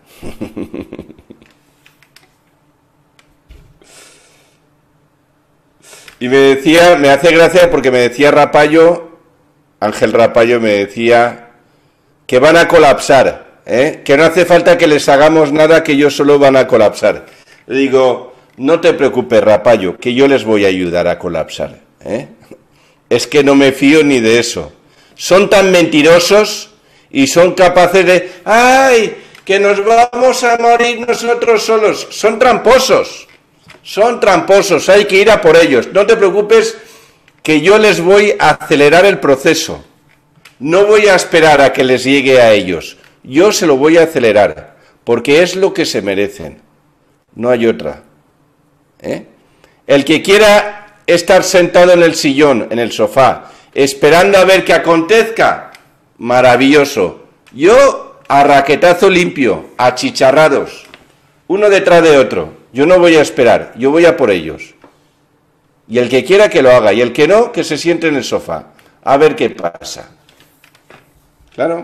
Y me decía, me hace gracia porque me decía Rapallo, Ángel Rapallo me decía que van a colapsar, ¿eh? Que no hace falta que les hagamos nada, que ellos solo van a colapsar. Le digo, no te preocupes, Rapallo, que yo les voy a ayudar a colapsar, ¿eh? Es que no me fío ni de eso. Son tan mentirosos y son capaces de... ¡Ay! Que nos vamos a morir nosotros solos. Son tramposos. Son tramposos. Hay que ir a por ellos. No te preocupes, que yo les voy a acelerar el proceso. No voy a esperar a que les llegue a ellos. Yo se lo voy a acelerar, porque es lo que se merecen. No hay otra. ¿Eh? El que quiera estar sentado en el sillón, en el sofá, esperando a ver que acontezca, Maravilloso. Yo a raquetazo limpio, achicharrados, uno detrás de otro. Yo no voy a esperar, yo voy a por ellos. Y el que quiera que lo haga, y el que no, que se siente en el sofá, a ver qué pasa. Claro.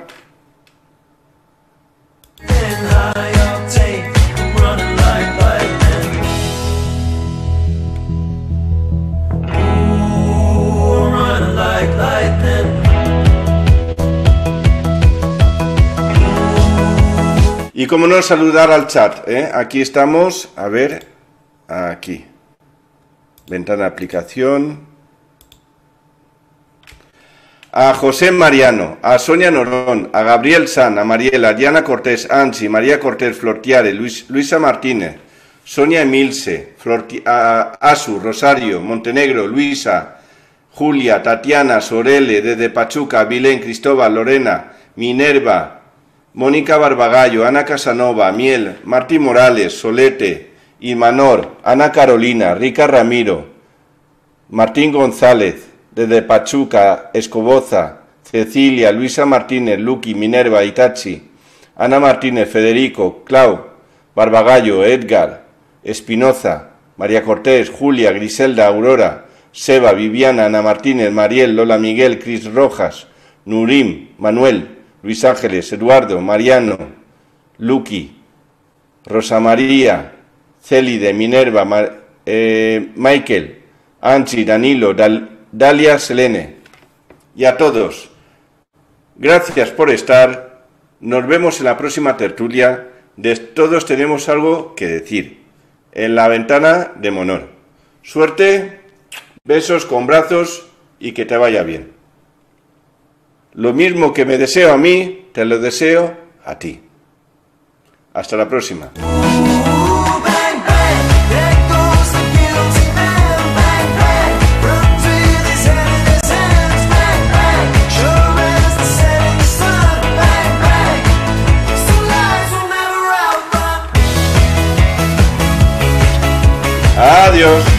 Y como no, saludar al chat, ¿eh? Aquí estamos, a ver, aquí. Ventana aplicación. A José Mariano, a Sonia Norón, a Gabriel San, a Mariela, a Diana Cortés, Ansi, María Cortés, Flortiare, Luis, Luisa Martínez, Sonia Emilce, Florti, a Asu, Rosario, Montenegro, Luisa, Julia, Tatiana, Sorele, desde Pachuca, Vilén, Cristóbal, Lorena, Minerva, Mónica Barbagallo, Ana Casanova, Miel, Martín Morales, Solete, Imanor, Ana Carolina, Rica Ramiro, Martín González, desde Pachuca, Escoboza, Cecilia, Luisa Martínez, Luqui, Minerva, Itachi, Ana Martínez, Federico, Clau, Barbagallo, Edgar, Espinoza, María Cortés, Julia, Griselda, Aurora, Seba, Viviana, Ana Martínez, Mariel, Lola Miguel, Cris Rojas, Nurim, Manuel, Luis Ángeles, Eduardo, Mariano, Luqui, Rosa María, Célide, Minerva, Mar, eh, Michael, Anchi, Danilo, Dal, Dalia, Selene. Y a todos, gracias por estar. Nos vemos en la próxima tertulia de Todos tenemos algo que decir, en la ventana de Monor. Suerte, besos con brazos y que te vaya bien. Lo mismo que me deseo a mí, te lo deseo a ti. Hasta la próxima. Adiós.